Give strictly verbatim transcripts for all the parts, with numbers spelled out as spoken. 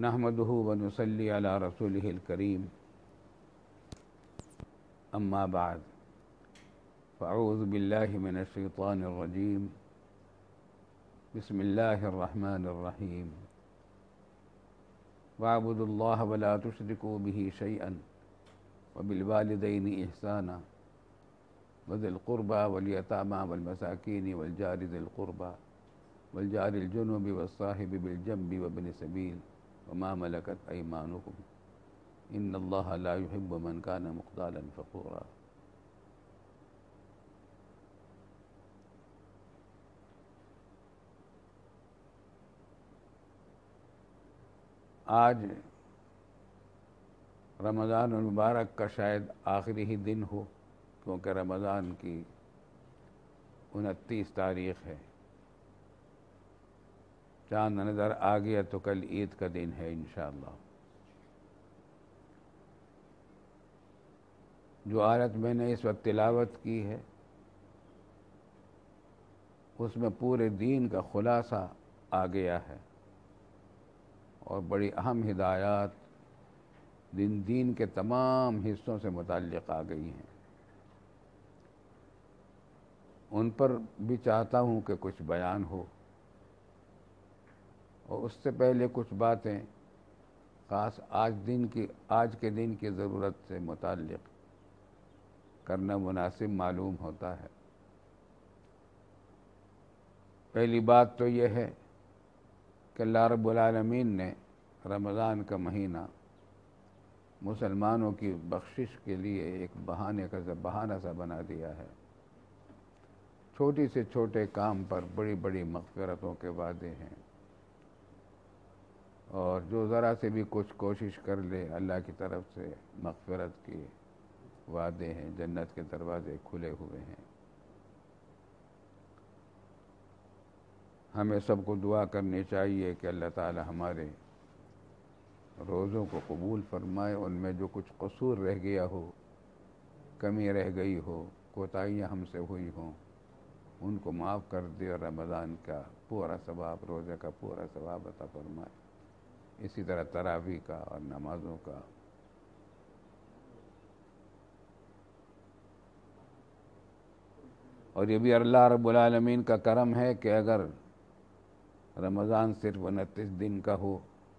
نحمده ونصلي على رسوله الكريم أما بعد فأعوذ بالله من الشيطان الرجيم بسم الله الرحمن الرحيم واعبدوا الله ولا تشركوا به شيئا وبالوالدين إحسانا وذي القربى واليتامى والمساكين والجار ذي القربى والجار الجنب والصاحب بالجنب وابن السبيل وما ملكت أيمانكم إن الله لا يحب من كان مختالا فخورا۔ آج رمضان المبارک کا شاید آخری ہی دن ہو، کیونکہ رمضان کی انتیس تاریخ ہے۔ چاند نظر آ گیا تو کل عید کا دن ہے انشاءاللہ۔ جو آیت میں نے اس وقت تلاوت کی ہے اس میں پورے دین کا خلاصہ آ گیا ہے اور بڑی اہم ہدایات دن دین کے تمام حصوں سے متعلق آ گئی ہیں۔ ان پر بھی چاہتا ہوں کہ کچھ بیان ہو، اور اس سے پہلے کچھ باتیں خاص آج دن کی آج کے دن کی ضرورت سے متعلق کرنا مناسب معلوم ہوتا ہے۔ پہلی بات تو یہ ہے کہ اللہ رب العالمین نے رمضان کا مہینہ مسلمانوں کی بخشش کے لیے ایک بہانے کا بہانہ سا بنا دیا ہے۔ چھوٹی سے چھوٹے کام پر بڑی بڑی مغفرتوں کے وعدے ہیں، اور جو ذرا سے بھی کچھ کوشش کر لے اللہ کی طرف سے مغفرت کے وعدے ہیں، جنت کے دروازے کھلے ہوئے ہیں۔ ہمیں سب کو دعا کرنی چاہیے کہ اللہ تعالی ہمارے روزوں کو قبول فرمائے، ان میں جو کچھ قصور رہ گیا ہو، کمی رہ گئی ہو، کوتاہیاں ہم سے ہوئی ہوں، ان کو معاف کر دے اور رمضان کا پورا ثواب، روزے کا پورا ثواب عطا فرمائے۔ اسی طرح تراویح کا اور نمازوں کا۔ اور یہ بھی اللہ رب العالمین کا کرم ہے کہ اگر رمضان صرف انتیس دن کا ہو،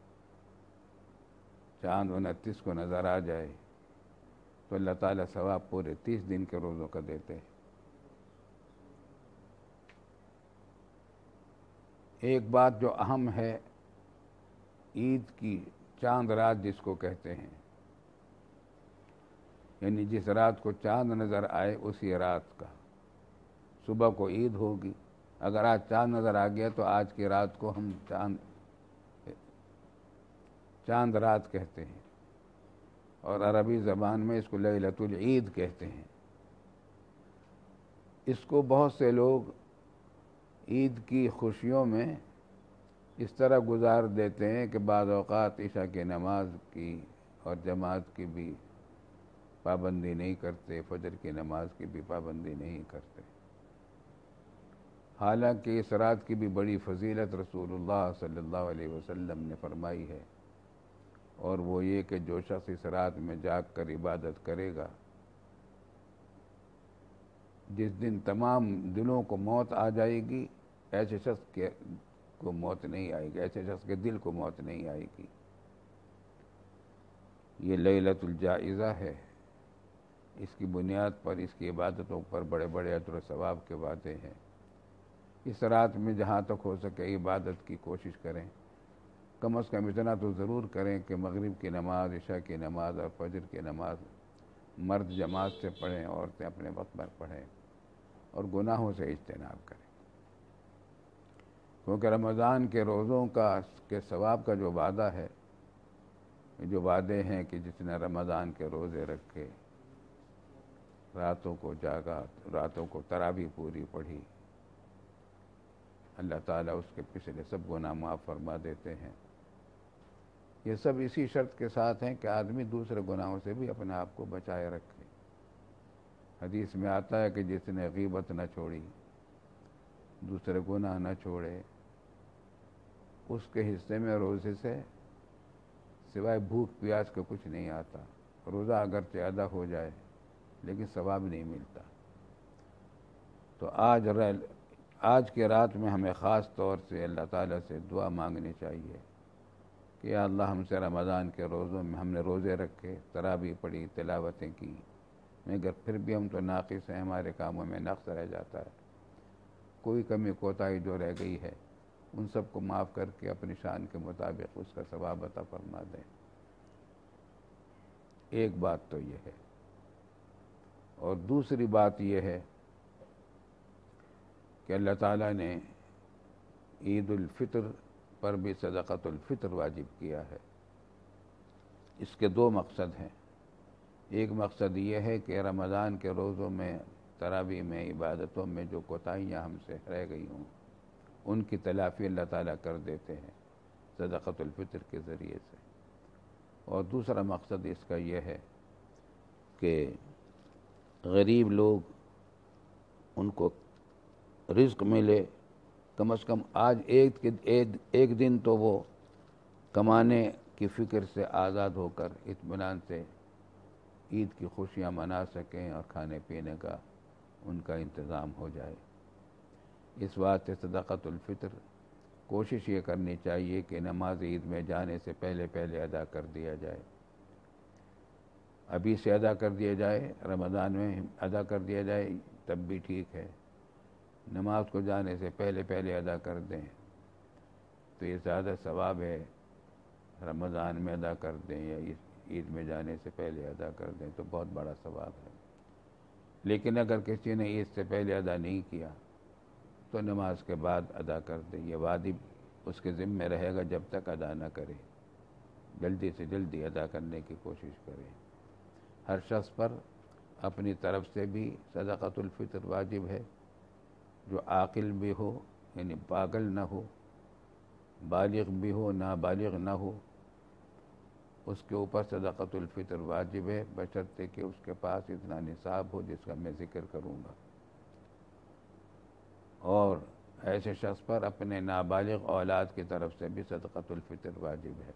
چاند انتیس کو نظر آ جائے تو اللہ تعالیٰ ثواب پورے تیس دن کے روزوں کا دیتے ہیں۔ ایک بات جو اہم ہے، عید کی چاند رات جس کو کہتے ہیں، یعنی جس رات کو چاند نظر آئے اسی رات کا، صبح کو عید ہوگی۔ اگر آج چاند نظر آ گیا تو آج کی رات کو ہم چاند چاند رات کہتے ہیں، اور عربی زبان میں اس کو لیلۃ العید کہتے ہیں۔ اس کو بہت سے لوگ عید کی خوشیوں میں اس طرح گزار دیتے ہیں کہ بعض اوقات عشاء کی نماز کی اور جماعت کی بھی پابندی نہیں کرتے، فجر کی نماز کی بھی پابندی نہیں کرتے۔ حالانکہ اس رات کی بھی بڑی فضیلت رسول اللہ صلی اللہ علیہ وسلم نے فرمائی ہے، اور وہ یہ کہ جو شخص اس رات میں جاگ کر عبادت کرے گا، جس دن تمام دلوں کو موت آ جائے گی، ایسے شخص کے کو موت نہیں آئے گی، ایسے شخص کے دل کو موت نہیں آئے گی۔ یہ لیلۃ الجائزہ ہے۔ اس کی بنیاد پر، اس کی عبادتوں پر بڑے بڑے اجر و ثواب کے وعدے ہیں۔ اس رات میں جہاں تک ہو سکے عبادت کی کوشش کریں، کم از کم اتنا تو ضرور کریں کہ مغرب کی نماز، عشاء کی نماز اور فجر کی نماز مرد جماعت سے پڑھیں، عورتیں اپنے وقت پر پڑھیں، اور گناہوں سے اجتناب کریں، کیونکہ رمضان کے روزوں کا کے ثواب کا جو وعدہ ہے، جو وعدے ہیں کہ جس نے رمضان کے روزے رکھے، راتوں کو جاگا، راتوں کو تراویح پوری پڑھی، اللہ تعالیٰ اس کے پچھلے سب گناہ معاف فرما دیتے ہیں۔ یہ سب اسی شرط کے ساتھ ہیں کہ آدمی دوسرے گناہوں سے بھی اپنے آپ کو بچائے رکھے۔ حدیث میں آتا ہے کہ جس نے غیبت نہ چھوڑی، دوسرے گناہ نہ چھوڑے، اس کے حصے میں روزے سے سوائے بھوک پیاس کا کچھ نہیں آتا. روزہ اگرچہ ادا ہو جائے لیکن ثواب نہیں ملتا. تو آج آج کے رات میں ہمیں خاص طور سے اللہ تعالیٰ سے دعا مانگنی چاہیے کہ یا اللہ ہم سے رمضان کے روزوں میں ہم نے روزے رکھے، تراویح پڑھی، تلاوتیں کی، مگر پھر بھی ہم تو ناقص ہیں، ہمارے کاموں میں نقص رہ جاتا ہے. کوئی کمی کوتاہی جو رہ گئی ہے ان سب کو معاف کر کے اپنی شان کے مطابق اس کا ثواب عطا فرما دیں. ایک بات تو یہ ہے. اور دوسری بات یہ ہے کہ اللہ تعالیٰ نے عید الفطر پر بھی صدقۃ الفطر واجب کیا ہے. اس کے دو مقصد ہیں. ایک مقصد یہ ہے کہ رمضان کے روزوں میں، تراویح میں، عبادتوں میں جو کوتاہیاں ہم سے رہ گئی ہوں ان کی تلافی اللہ تعالیٰ کر دیتے ہیں صدقۃ الفطر کے ذریعے سے. اور دوسرا مقصد اس کا یہ ہے کہ غریب لوگ ان کو رزق ملے. کم از کم آج ایک ایک دن تو وہ کمانے کی فکر سے آزاد ہو کر اطمینان سے عید کی خوشیاں منا سکیں اور کھانے پینے کا ان کا انتظام ہو جائے. اس واسطے صدقۃ الفطر کوشش یہ کرنی چاہیے کہ نماز عید میں جانے سے پہلے پہلے ادا کر دیا جائے. ابھی سے ادا کر دیا جائے، رمضان میں ادا کر دیا جائے تب بھی ٹھیک ہے. نماز کو جانے سے پہلے پہلے ادا کر دیں تو یہ زیادہ ثواب ہے. رمضان میں ادا کر دیں یا عید میں جانے سے پہلے ادا کر دیں تو بہت بڑا ثواب ہے. لیکن اگر کسی نے عید سے پہلے ادا نہیں کیا تو نماز کے بعد ادا کر دیں. یہ واجب اس کے ذمہ رہے گا جب تک ادا نہ کرے. جلدی سے جلدی ادا کرنے کی کوشش کرے. ہر شخص پر اپنی طرف سے بھی صدقۃ الفطر واجب ہے. جو عاقل بھی ہو یعنی پاگل نہ ہو، بالغ بھی ہو نابالغ نہ ہو، اس کے اوپر صدقۃ الفطر واجب ہے، بشرطے کہ اس کے پاس اتنا نصاب ہو جس کا میں ذکر کروں گا. اور ایسے شخص پر اپنے نابالغ اولاد کی طرف سے بھی صدقۃ الفطر واجب ہے.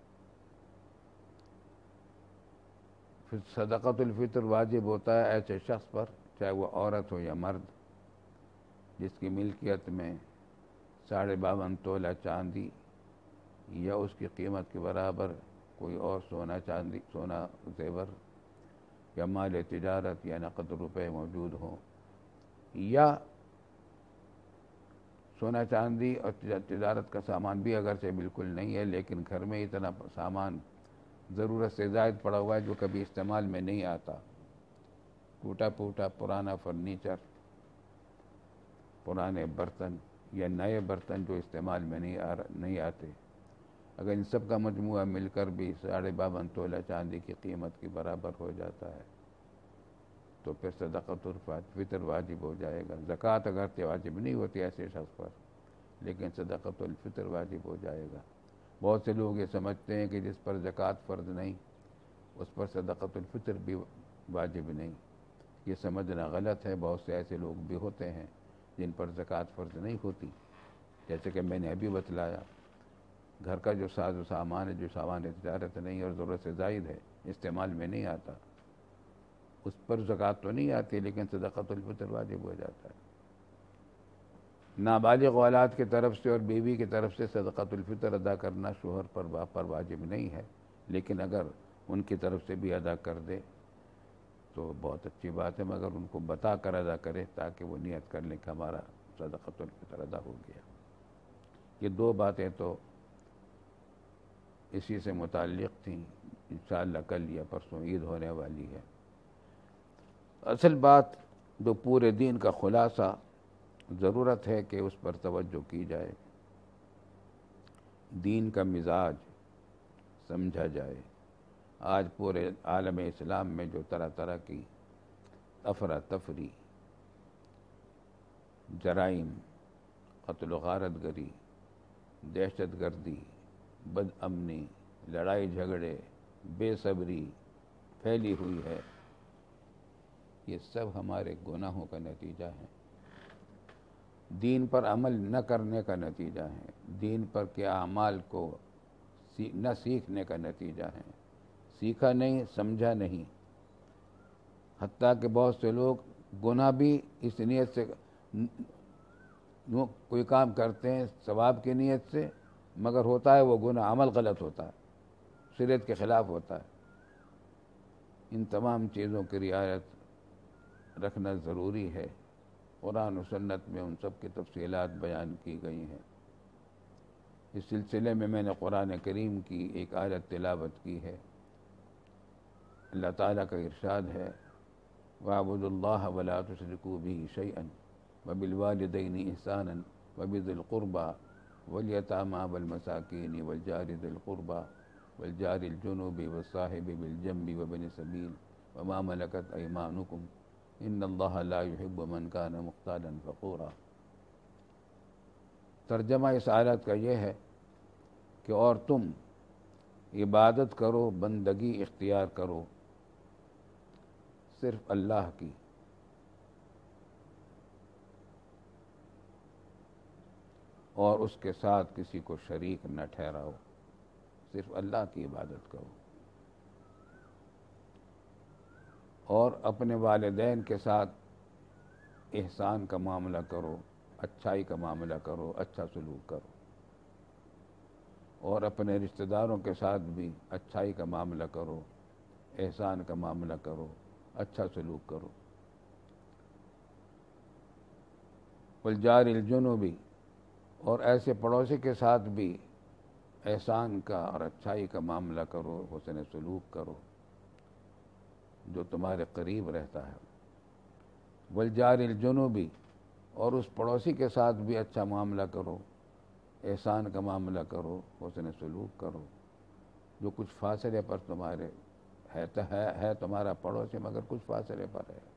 پھر صدقۃ الفطر واجب ہوتا ہے ایسے شخص پر، چاہے وہ عورت ہو یا مرد، جس کی ملکیت میں ساڑھے باون تولہ چاندی یا اس کی قیمت کے برابر کوئی اور سونا چاندی سونا زیور یا مال تجارت یا نقد روپے موجود ہوں، یا سونا چاندی اور تجارت کا سامان بھی اگرچہ بالکل نہیں ہے لیکن گھر میں اتنا سامان ضرورت سے زائد پڑا ہوا ہے جو کبھی استعمال میں نہیں آتا. ٹوٹا پھوٹا پرانا فرنیچر، پرانے برتن یا نئے برتن جو استعمال میں نہیں آ نہیں آتے، اگر ان سب کا مجموعہ مل کر بھی ساڑھے باون تولہ چاندی کی قیمت کے برابر ہو جاتا ہے تو پھر صدقۃ الفطر واجب ہو جائے گا. زکوٰۃ اگرچہ واجب نہیں ہوتی ایسے شخص پر لیکن صدقۃ الفطر واجب ہو جائے گا. بہت سے لوگ یہ سمجھتے ہیں کہ جس پر زکوٰۃ فرض نہیں اس پر صدقۃ الفطر بھی واجب نہیں. یہ سمجھنا غلط ہے. بہت سے ایسے لوگ بھی ہوتے ہیں جن پر زکوٰۃ فرض نہیں ہوتی. جیسے کہ میں نے ابھی بتلایا، گھر کا جو ساز و سامان ہے، جو سامان تجارت نہیں اور ضرورت سے زائد ہے، استعمال میں نہیں آتا، اس پر زکوٰۃ تو نہیں آتی لیکن صدقۃ الفطر واجب ہو جاتا ہے. نابالغ اولاد کی طرف سے اور بیوی کی طرف سے صدقۃ الفطر ادا کرنا شوہر پر باپ پر واجب نہیں ہے، لیکن اگر ان کی طرف سے بھی ادا کر دے تو بہت اچھی بات ہے، مگر ان کو بتا کر ادا کرے تاکہ وہ نیت کر لیں کہ ہمارا صدقۃ الفطر ادا ہو گیا. یہ دو باتیں تو اسی سے متعلق تھیں. انشاءاللہ کل یا پرسوں عید ہونے والی ہے. اصل بات جو پورے دین کا خلاصہ ضرورت ہے کہ اس پر توجہ کی جائے، دین کا مزاج سمجھا جائے. آج پورے عالم اسلام میں جو طرح طرح کی افراتفری، جرائم، قتل و غارت گری، دہشت گردی، بد امنی، لڑائی جھگڑے، بے صبری پھیلی ہوئی ہے، یہ سب ہمارے گناہوں کا نتیجہ ہے، دین پر عمل نہ کرنے کا نتیجہ ہے. دین پر کے اعمال کو نہ سیکھنے کا نتیجہ ہیں، سیکھا نہیں، سمجھا نہیں۔ حتیٰ کہ بہت سے لوگ گناہ بھی اس نیت سے کوئی کام کرتے ہیں ثواب کی نیت سے، مگر ہوتا ہے وہ گناہ، عمل غلط ہوتا ہے، شریعت کے خلاف ہوتا ہے۔ ان تمام چیزوں کی رعایت رکھنا ضروری ہے۔ قرآن و سنت میں ان سب کی تفصیلات بیان کی گئی ہیں۔ اس سلسلے میں میں نے قرآن کریم کی ایک آیت تلاوت کی ہے۔ اللہ تعالیٰ کا ارشاد ہے، وَاعْبُدُوا اللَّهَ وَلَا تُشْرِكُوا بِهِ شَيْئًا وَبِالْوَالِدَيْنِ إِحْسَانًا وَبِذِي الْقُرْبَى وَالْيَتَامَى وَالْمَسَاكِينِ وَالْجَارِ ذِي الْقُرْبَى وَالْجَارِ الْجُنُبِ وَالصَّاحِبِ بِالْجَنبِ وَابْنِ السَّبِيلِ وَمَا مَلَكَتْ أَيْمَانُكُمْ إِنَّ اللَّهَ لَا يُحِبُّ مَنْ كَانَ مُخْتَالًا فَخُورًا۔ ترجمہ اس آیت کا یہ ہے کہ اور تم عبادت کرو، بندگی اختیار کرو صرف اللہ کی، اور اس کے ساتھ کسی کو شریک نہ ٹھہراؤ، صرف اللہ کی عبادت کرو، اور اپنے والدین کے ساتھ احسان کا معاملہ کرو، اچھائی کا معاملہ کرو، اچھا سلوک کرو، اور اپنے رشتہ داروں کے ساتھ بھی اچھائی کا معاملہ کرو، احسان کا معاملہ کرو، اچھا سلوک کرو۔ والجار الجنوبی، اور ایسے پڑوسی کے ساتھ بھی احسان کا اور اچھائی کا معاملہ کرو، حسن سلوک کرو، جو تمہارے قریب رہتا ہے۔ والجار الجنوبی، اور اس پڑوسی کے ساتھ بھی اچھا معاملہ کرو، احسان کا معاملہ کرو، حسن سلوک کرو، جو کچھ فاصلے پر تمہارے ہے ہے ہے تمہارا پڑوسی مگر کچھ فاصلے پر ہے۔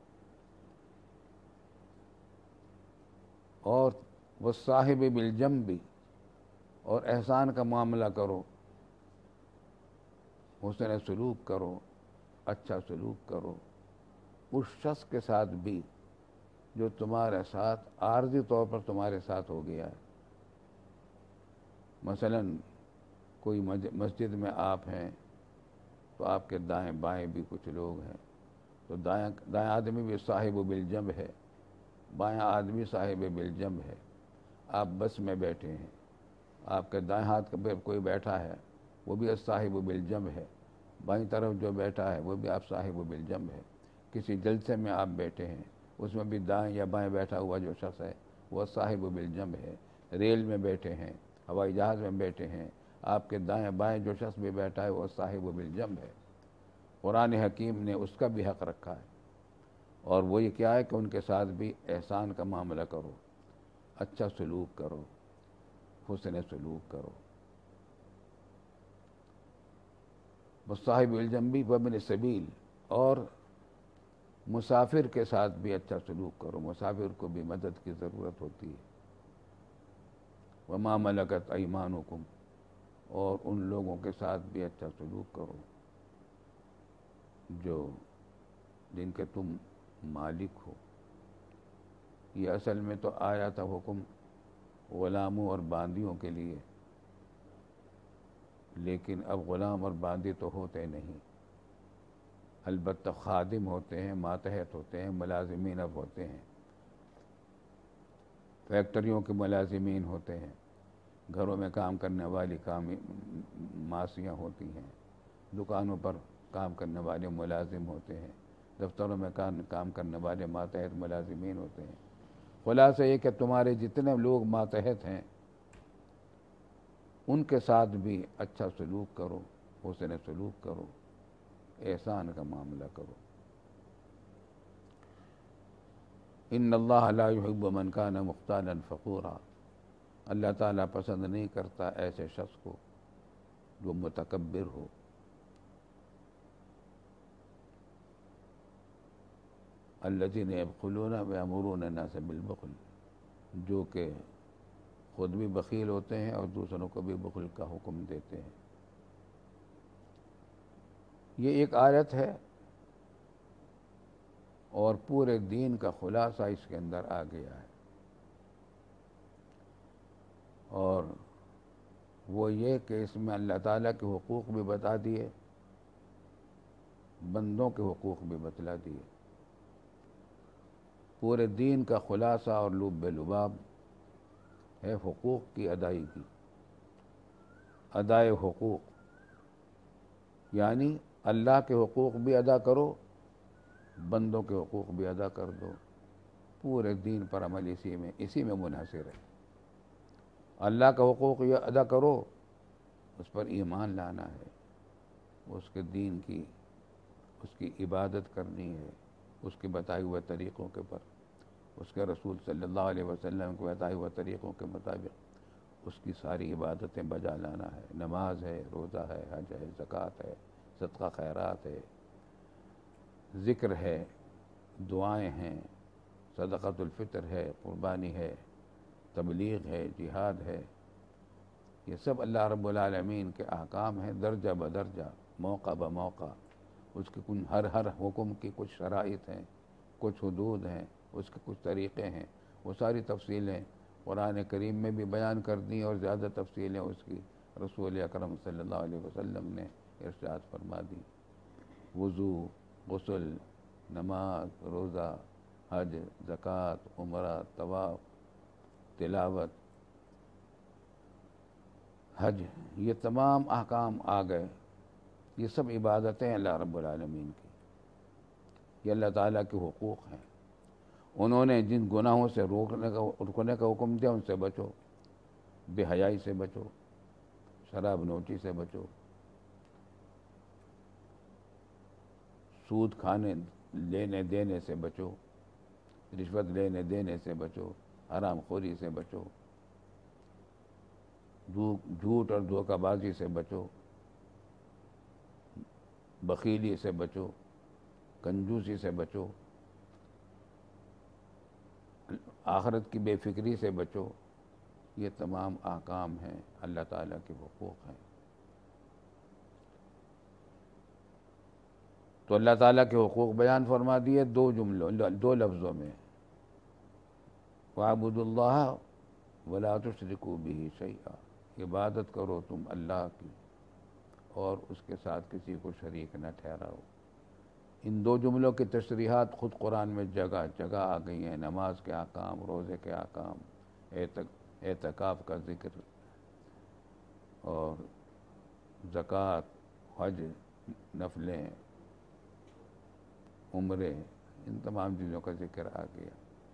اور والصاحب بالجنب، اور احسان کا معاملہ کرو، حسن سلوک کرو، اچھا سلوک کرو اس شخص کے ساتھ بھی جو تمہارے ساتھ عارضی طور پر تمہارے ساتھ ہو گیا ہے۔ مثلا کوئی مسجد میں آپ ہیں تو آپ کے دائیں بائیں بھی کچھ لوگ ہیں، تو دائیں دائیں آدمی بھی صاحب بالجنب ہے، بائیں آدمی صاحب بالجنب ہے۔ آپ بس میں بیٹھے ہیں، آپ کے دائیں ہاتھ پہ کوئی بیٹھا ہے، وہ بھی صاحب بالجنب ہے، بائیں طرف جو بیٹھا ہے وہ بھی آپ صاحب بالجنب ہے۔ کسی جلسے میں آپ بیٹھے ہیں، اس میں بھی دائیں یا بائیں بیٹھا ہوا جو شخص ہے وہ صاحب بالجنب ہے۔ ریل میں بیٹھے ہیں، ہوائی جہاز میں بیٹھے ہیں، آپ کے دائیں بائیں جو شخص بھی بیٹھا ہے وہ صاحب بالجنب ہے۔ قرآن حکیم نے اس کا بھی حق رکھا ہے، اور وہ یہ کیا ہے کہ ان کے ساتھ بھی احسان کا معاملہ کرو، اچھا سلوک کرو، حسن سلوک کرو۔ صاحب الجنبی وابن السبیل، اور مسافر کے ساتھ بھی اچھا سلوک کرو، مسافر کو بھی مدد کی ضرورت ہوتی ہے۔ وما ملکت ایمانکم، اور ان لوگوں کے ساتھ بھی اچھا سلوک کرو جو جن کے تم مالک ہو۔ یہ اصل میں تو آیا تھا حکم غلاموں اور باندیوں کے لیے، لیکن اب غلام اور باندی تو ہوتے نہیں، البتہ خادم ہوتے ہیں، ماتحت ہوتے ہیں، ملازمین اب ہوتے ہیں، فیکٹریوں کے ملازمین ہوتے ہیں، گھروں میں کام کرنے والی کام ماسیاں ہوتی ہیں، دکانوں پر کام کرنے والے ملازم ہوتے ہیں، دفتروں میں کام کرنے والے ماتحت ملازمین ہوتے ہیں۔ خلاصہ یہ کہ تمہارے جتنے لوگ ماتحت ہیں ان کے ساتھ بھی اچھا سلوک کرو، حسن سلوک کرو، احسان کا معاملہ کرو۔ ان اللہ لا يحب من كان مختالا فخورا، اللہ تعالیٰ پسند نہیں کرتا ایسے شخص کو جو متکبر ہو۔ الذين يبخلون ويأمرون الناس بالبخل، جو کہ خود بھی بخیل ہوتے ہیں اور دوسروں کو بھی بخل کا حکم دیتے ہیں۔ یہ ایک آیت ہے اور پورے دین کا خلاصہ اس کے اندر آ گیا ہے۔ اور وہ یہ کہ اس میں اللہ تعالیٰ کے حقوق بھی بتا دیے، بندوں کے حقوق بھی بتلا دیے۔ پورے دین کا خلاصہ اور لب لباب ہے حقوق کی ادائیگی، ادائے حقوق، یعنی اللہ کے حقوق بھی ادا کرو، بندوں کے حقوق بھی ادا کر دو۔ پورے دین پر عمل اسی میں اسی میں منحصر ہے۔ اللہ کا حقوق یہ ادا کرو، اس پر ایمان لانا ہے، اس کے دین کی اس کی عبادت کرنی ہے، اس کے بتائے ہوئے طریقوں کے پر، اس کے رسول صلی اللہ علیہ وسلم کے بتائے ہوئے طریقوں کے مطابق اس کی ساری عبادتیں بجا لانا ہے۔ نماز ہے، روزہ ہے، حج ہے، زکوٰۃ ہے، صدقہ خیرات ہے، ذکر ہے، دعائیں ہیں، صدقۃ الفطر ہے، قربانی ہے، تبلیغ ہے، جہاد ہے۔ یہ سب اللہ رب العالمین کے احکام ہیں، درجہ بدرجہ، موقع بموقع۔ اس کے کن ہر ہر حکم کی کچھ شرائط ہیں، کچھ حدود ہیں، اس کے کچھ طریقے ہیں۔ وہ ساری تفصیلیں قرآن کریم میں بھی بیان کر دیں، اور زیادہ تفصیلیں اس کی رسول اکرم صلی اللہ علیہ وسلم نے ارشاد فرما دی۔ وضو، غسل، نماز، روزہ، حج، زکوٰۃ، عمرہ، طواف، تلاوت، حج، یہ تمام احکام آ گئے۔ یہ سب عبادتیں اللہ رب العالمین کی، یہ اللہ تعالیٰ کے حقوق ہیں۔ انہوں نے جن گناہوں سے روکنے کا رکنے کا حکم دیا، ان سے بچو، بے حیائی سے بچو، شراب نوشی سے بچو، سود کھانے لینے دینے سے بچو، رشوت لینے دینے سے بچو، حرام خوری سے بچو، جھوٹ اور دھوکہ بازی سے بچو، بخیلی سے بچو، کنجوسی سے بچو، آخرت کی بے فکری سے بچو۔ یہ تمام احکام ہیں، اللہ تعالیٰ کے حقوق ہیں۔ تو اللہ تعالیٰ کے حقوق بیان فرما دیے دو جملوں دو لفظوں میں، وَاعْبُدُوا اللَّهَ وَلَا تُشْرِكُوا بِهِ شَيْئًا، عبادت کرو تم اللہ کی اور اس کے ساتھ کسی کو شریک نہ ٹھہراؤ۔ ان دو جملوں کی تشریحات خود قرآن میں جگہ جگہ آ گئی ہیں۔ نماز کے احکام، روزے کے احکام، اعتکاف کا ذکر، اور زکوٰۃ، حج، نفلیں، عمرے، ان تمام چیزوں کا ذکر آ گیا۔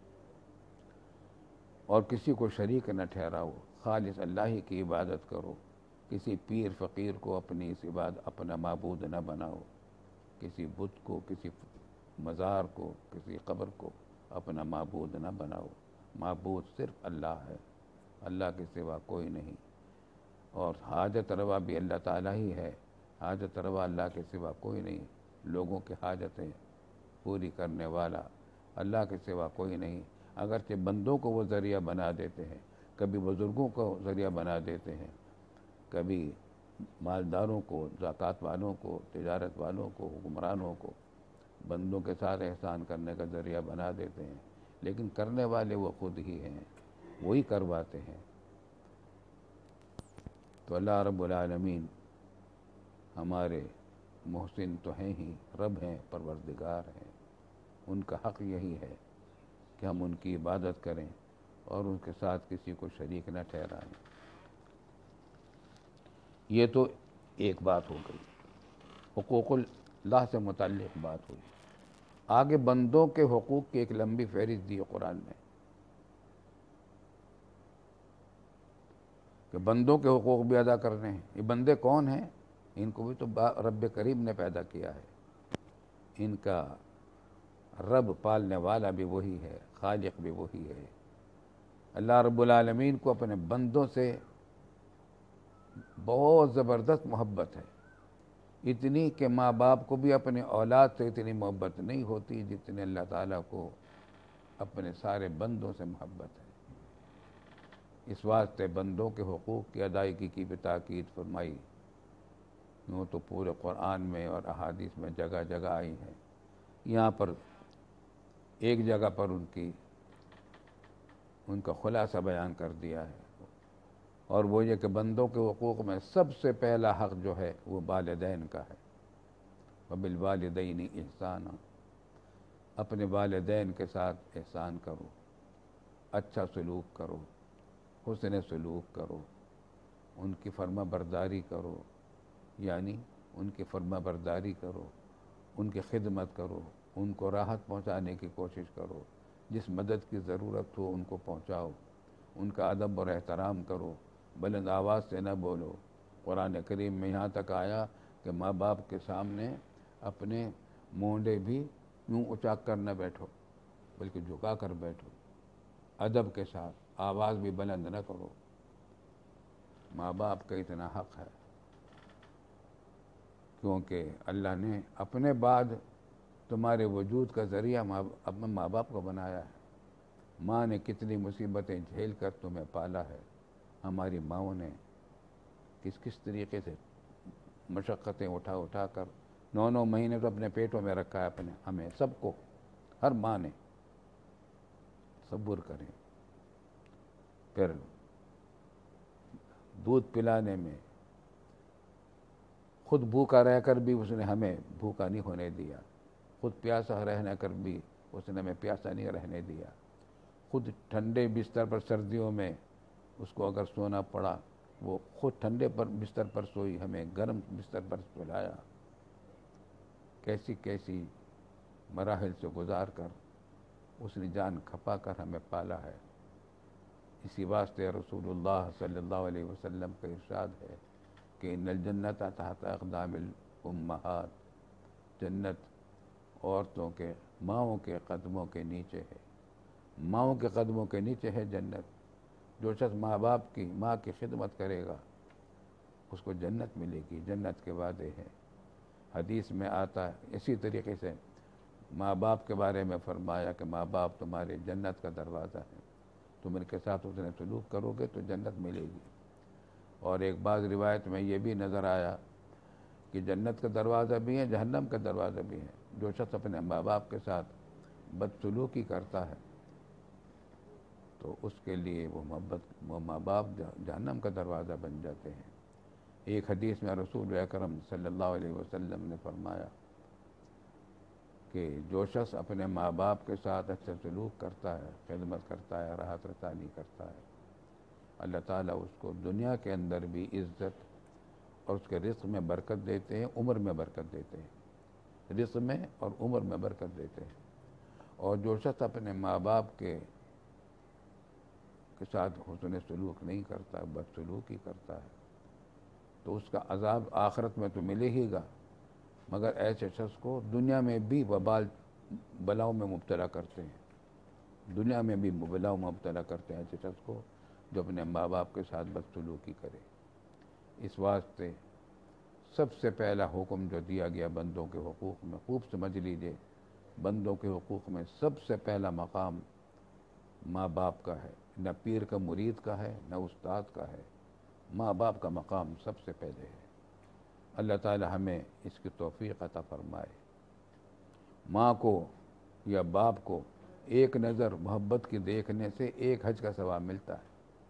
اور کسی کو شریک نہ ٹھہراؤ، خالص اللہ ہی کی عبادت کرو، کسی پیر فقیر کو اپنی اس عبادت اپنا معبود نہ بناؤ، کسی بت کو، کسی مزار کو، کسی قبر کو اپنا معبود نہ بناؤ۔ معبود صرف اللہ ہے، اللہ کے سوا کوئی نہیں۔ اور حاجت روا بھی اللہ تعالیٰ ہی ہے، حاجت روا اللہ کے سوا کوئی نہیں۔ لوگوں کی حاجتیں پوری کرنے والا اللہ کے سوا کوئی نہیں۔ اگرچہ بندوں کو وہ ذریعہ بنا دیتے ہیں، کبھی بزرگوں کو ذریعہ بنا دیتے ہیں، کبھی مالداروں کو، زکوٰۃ والوں کو، تجارت والوں کو، حکمرانوں کو بندوں کے ساتھ احسان کرنے کا ذریعہ بنا دیتے ہیں، لیکن کرنے والے وہ خود ہی ہیں، وہی کرواتے ہیں۔ تو اللہ رب العالمین ہمارے محسن تو ہیں ہی، رب ہیں، پروردگار ہیں۔ ان کا حق یہی ہے کہ ہم ان کی عبادت کریں اور ان کے ساتھ کسی کو شریک نہ ٹھہرائیں۔ یہ تو ایک بات ہو گئی، حقوق اللہ سے متعلق بات ہوئی۔ آگے بندوں کے حقوق کی ایک لمبی فہرست دی ہے قرآن میں، کہ بندوں کے حقوق بھی ادا کرنے ہیں۔ یہ بندے کون ہیں؟ ان کو بھی تو رب کریم نے پیدا کیا ہے، ان کا رب پالنے والا بھی وہی ہے، خالق بھی وہی ہے۔ اللہ رب العالمین کو اپنے بندوں سے بہت زبردست محبت ہے، اتنی کہ ماں باپ کو بھی اپنے اولاد سے اتنی محبت نہیں ہوتی جتنے اللہ تعالیٰ کو اپنے سارے بندوں سے محبت ہے۔ اس واسطے بندوں کے حقوق کی ادائیگی کی بھی تاکید فرمائی۔ یوں تو پورے قرآن میں اور احادیث میں جگہ جگہ آئی ہیں، یہاں پر ایک جگہ پر ان کی ان کا خلاصہ بیان کر دیا ہے۔ اور وہ یہ کہ بندوں کے حقوق میں سب سے پہلا حق جو ہے وہ والدین کا ہے۔ وبالوالدین احسانا، اپنے والدین کے ساتھ احسان کرو، اچھا سلوک کرو، حسن سلوک کرو، ان کی فرما برداری کرو، یعنی ان کی فرما برداری کرو، ان کی خدمت کرو، ان کو راحت پہنچانے کی کوشش کرو، جس مدد کی ضرورت ہو ان کو پہنچاؤ، ان کا ادب اور احترام کرو، بلند آواز سے نہ بولو۔ قرآن کریم میں یہاں تک آیا کہ ماں باپ کے سامنے اپنے مونڈے بھی یوں اونچا کر نہ بیٹھو بلکہ جھکا کر بیٹھو، ادب کے ساتھ، آواز بھی بلند نہ کرو۔ ماں باپ کا اتنا حق ہے کیونکہ اللہ نے اپنے بعد تمہارے وجود کا ذریعہ اپنے ماں باپ کو بنایا ہے۔ ماں نے کتنی مصیبتیں جھیل کر تمہیں پالا ہے، ہماری ماؤں نے کس کس طریقے سے مشقتیں اٹھا اٹھا کر نو نو مہینے تو اپنے پیٹوں میں رکھا ہے اپنے ہمیں سب کو، ہر ماں نے۔ صبر کریں، پھر دودھ پلانے میں خود بھوکا رہ کر بھی اس نے ہمیں بھوکا نہیں ہونے دیا، خود پیاسا رہنے کر بھی اس نے ہمیں پیاسا نہیں رہنے دیا، خود ٹھنڈے بستر پر سردیوں میں اس کو اگر سونا پڑا وہ خود ٹھنڈے پر بستر پر سوئی، ہمیں گرم بستر پر سلایا۔ کیسی کیسی مراحل سے گزار کر اس نے جان کھپا کر ہمیں پالا ہے۔ اسی واسطے رسول اللہ صلی اللہ علیہ وسلم کا ارشاد ہے کہ ان الجنت تحت اقدام الامہات، جنت عورتوں کے، ماؤں کے قدموں کے نیچے ہے، ماؤں کے قدموں کے نیچے ہے جنت۔ جو شخص ماں باپ کی، ماں کی خدمت کرے گا اس کو جنت ملے گی، جنت کے وعدے ہیں۔ حدیث میں آتا ہے اسی طریقے سے ماں باپ کے بارے میں فرمایا کہ ماں باپ تمہارے جنت کا دروازہ ہے، تم ان کے ساتھ اس نے سلوک کرو گے تو جنت ملے گی۔ اور ایک بعض روایت میں یہ بھی نظر آیا کہ جنت کا دروازہ بھی ہے، جہنم کا دروازہ بھی ہے۔ جو شخص اپنے ماں باپ کے ساتھ بدسلوکی کرتا ہے تو اس کے لیے وہ محبت وہ ماں باپ جہنم کا دروازہ بن جاتے ہیں۔ ایک حدیث میں رسول اکرم صلی اللہ علیہ وسلم نے فرمایا کہ جو شخص اپنے ماں باپ کے ساتھ اچھا سلوک کرتا ہے، خدمت کرتا ہے، راحت رسانی کرتا ہے، اللہ تعالیٰ اس کو دنیا کے اندر بھی عزت اور اس کے رزق میں برکت دیتے ہیں، عمر میں برکت دیتے ہیں، رزق میں اور عمر میں برکت دیتے ہیں۔ اور جو شخص اپنے ماں باپ کے کے ساتھ حسن سلوک نہیں کرتا، بد سلوکی کرتا ہے تو اس کا عذاب آخرت میں تو ملے ہی گا، مگر ایسے شخص کو دنیا میں بھی وبال بلاؤں میں مبتلا کرتے ہیں، دنیا میں بھی بلاؤں میں مبتلا کرتے ہیں ایسے شخص کو جو اپنے ماں باپ کے ساتھ بدسلوکی کرے۔ اس واسطے سب سے پہلا حکم جو دیا گیا بندوں کے حقوق میں، خوب سمجھ لیجئے، بندوں کے حقوق میں سب سے پہلا مقام ماں باپ کا ہے، نہ پیر کا مرید کا ہے، نہ استاد کا ہے، ماں باپ کا مقام سب سے پہلے ہے۔ اللہ تعالی ہمیں اس کی توفیق عطا فرمائے۔ ماں کو یا باپ کو ایک نظر محبت کی دیکھنے سے ایک حج کا ثواب ملتا ہے۔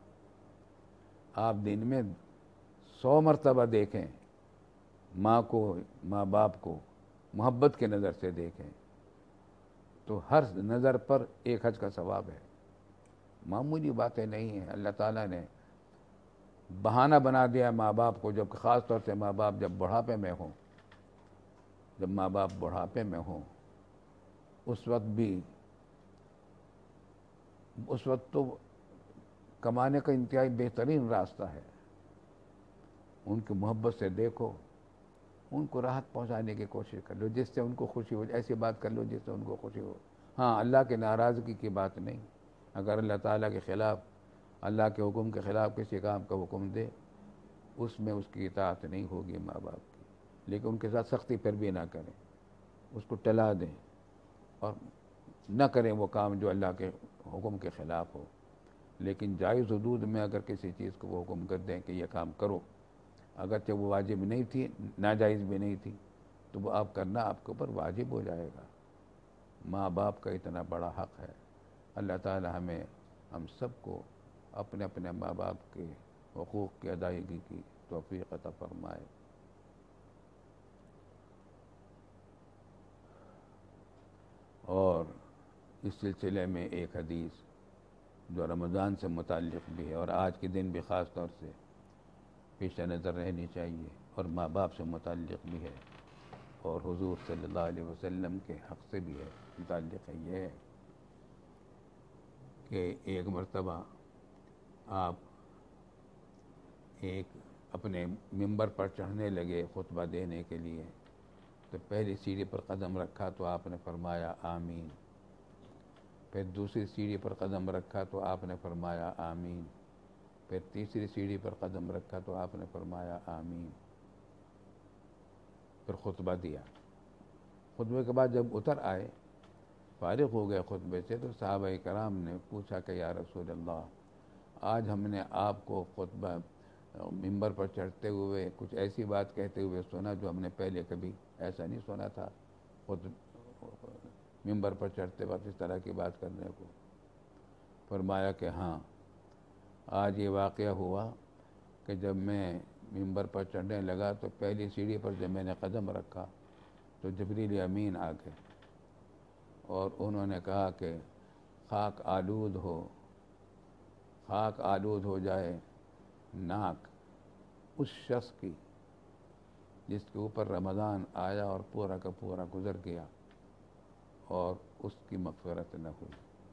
آپ دن میں سو مرتبہ دیکھیں، ماں کو، ماں باپ کو محبت کی نظر سے دیکھیں تو ہر نظر پر ایک حج کا ثواب ہے۔ معمولی باتیں نہیں ہیں، اللہ تعالیٰ نے بہانہ بنا دیا ماں باپ کو، جب خاص طور سے ماں باپ جب بڑھاپے میں ہوں، جب ماں باپ بڑھاپے میں ہوں اس وقت بھی، اس وقت تو کمانے کا انتہائی بہترین راستہ ہے۔ ان کی محبت سے دیکھو، ان کو راحت پہنچانے کی کوشش کر لو، جس سے ان کو خوشی ہو، ایسی بات کر لو جس سے ان کو خوشی ہو۔ ہاں، اللہ کے ناراضگی کی بات نہیں، اگر اللہ تعالیٰ کے خلاف، اللہ کے حکم کے خلاف کسی کام کا حکم دے اس میں اس کی اطاعت نہیں ہوگی ماں باپ کی، لیکن ان کے ساتھ سختی پھر بھی نہ کریں، اس کو ٹلا دیں اور نہ کریں وہ کام جو اللہ کے حکم کے خلاف ہو۔ لیکن جائز حدود میں اگر کسی چیز کو وہ حکم کر دیں کہ یہ کام کرو، اگرچہ وہ واجب نہیں تھی، ناجائز بھی نہیں تھی، تو وہ آپ کرنا آپ کے اوپر واجب ہو جائے گا۔ ماں باپ کا اتنا بڑا حق ہے۔ اللہ تعالی ہمیں، ہم سب کو اپنے اپنے ماں باپ کے حقوق کی ادائیگی کی توفیق عطا فرمائے۔ اور اس سلسلے میں ایک حدیث جو رمضان سے متعلق بھی ہے اور آج کے دن بھی خاص طور سے پیش نظر رہنی چاہیے اور ماں باپ سے متعلق بھی ہے اور حضور صلی اللہ علیہ وسلم کے حق سے بھی ہے متعلق ہے۔ یہ ہے کہ ایک مرتبہ آپ ایک اپنے ممبر پر چڑھنے لگے خطبہ دینے کے لیے، تو پہلی سیڑھی پر قدم رکھا تو آپ نے فرمایا آمین، پھر دوسری سیڑھی پر قدم رکھا تو آپ نے فرمایا آمین، پھر تیسری سیڑھی پر قدم رکھا تو آپ نے فرمایا آمین، پھر خطبہ دیا۔ خطبے کے بعد جب اتر آئے، فارغ ہو گئے خطبے سے، تو صحابہ کرام نے پوچھا کہ یا رسول اللہ، آج ہم نے آپ کو خطبہ ممبر پر چڑھتے ہوئے کچھ ایسی بات کہتے ہوئے سنا جو ہم نے پہلے کبھی ایسا نہیں سنا تھا، خود ممبر پر چڑھتے وقت اس طرح کی بات کرنے کو۔ فرمایا کہ ہاں، آج یہ واقعہ ہوا کہ جب میں ممبر پر چڑھنے لگا تو پہلی سیڑھی پر جب میں نے قدم رکھا تو جبریل امین آ گئے اور انہوں نے کہا کہ خاک آلود ہو خاک آلود ہو جائے ناک اس شخص کی جس کے اوپر رمضان آیا اور پورا کا پورا گزر گیا اور اس کی مغفرت نہ ہوئی۔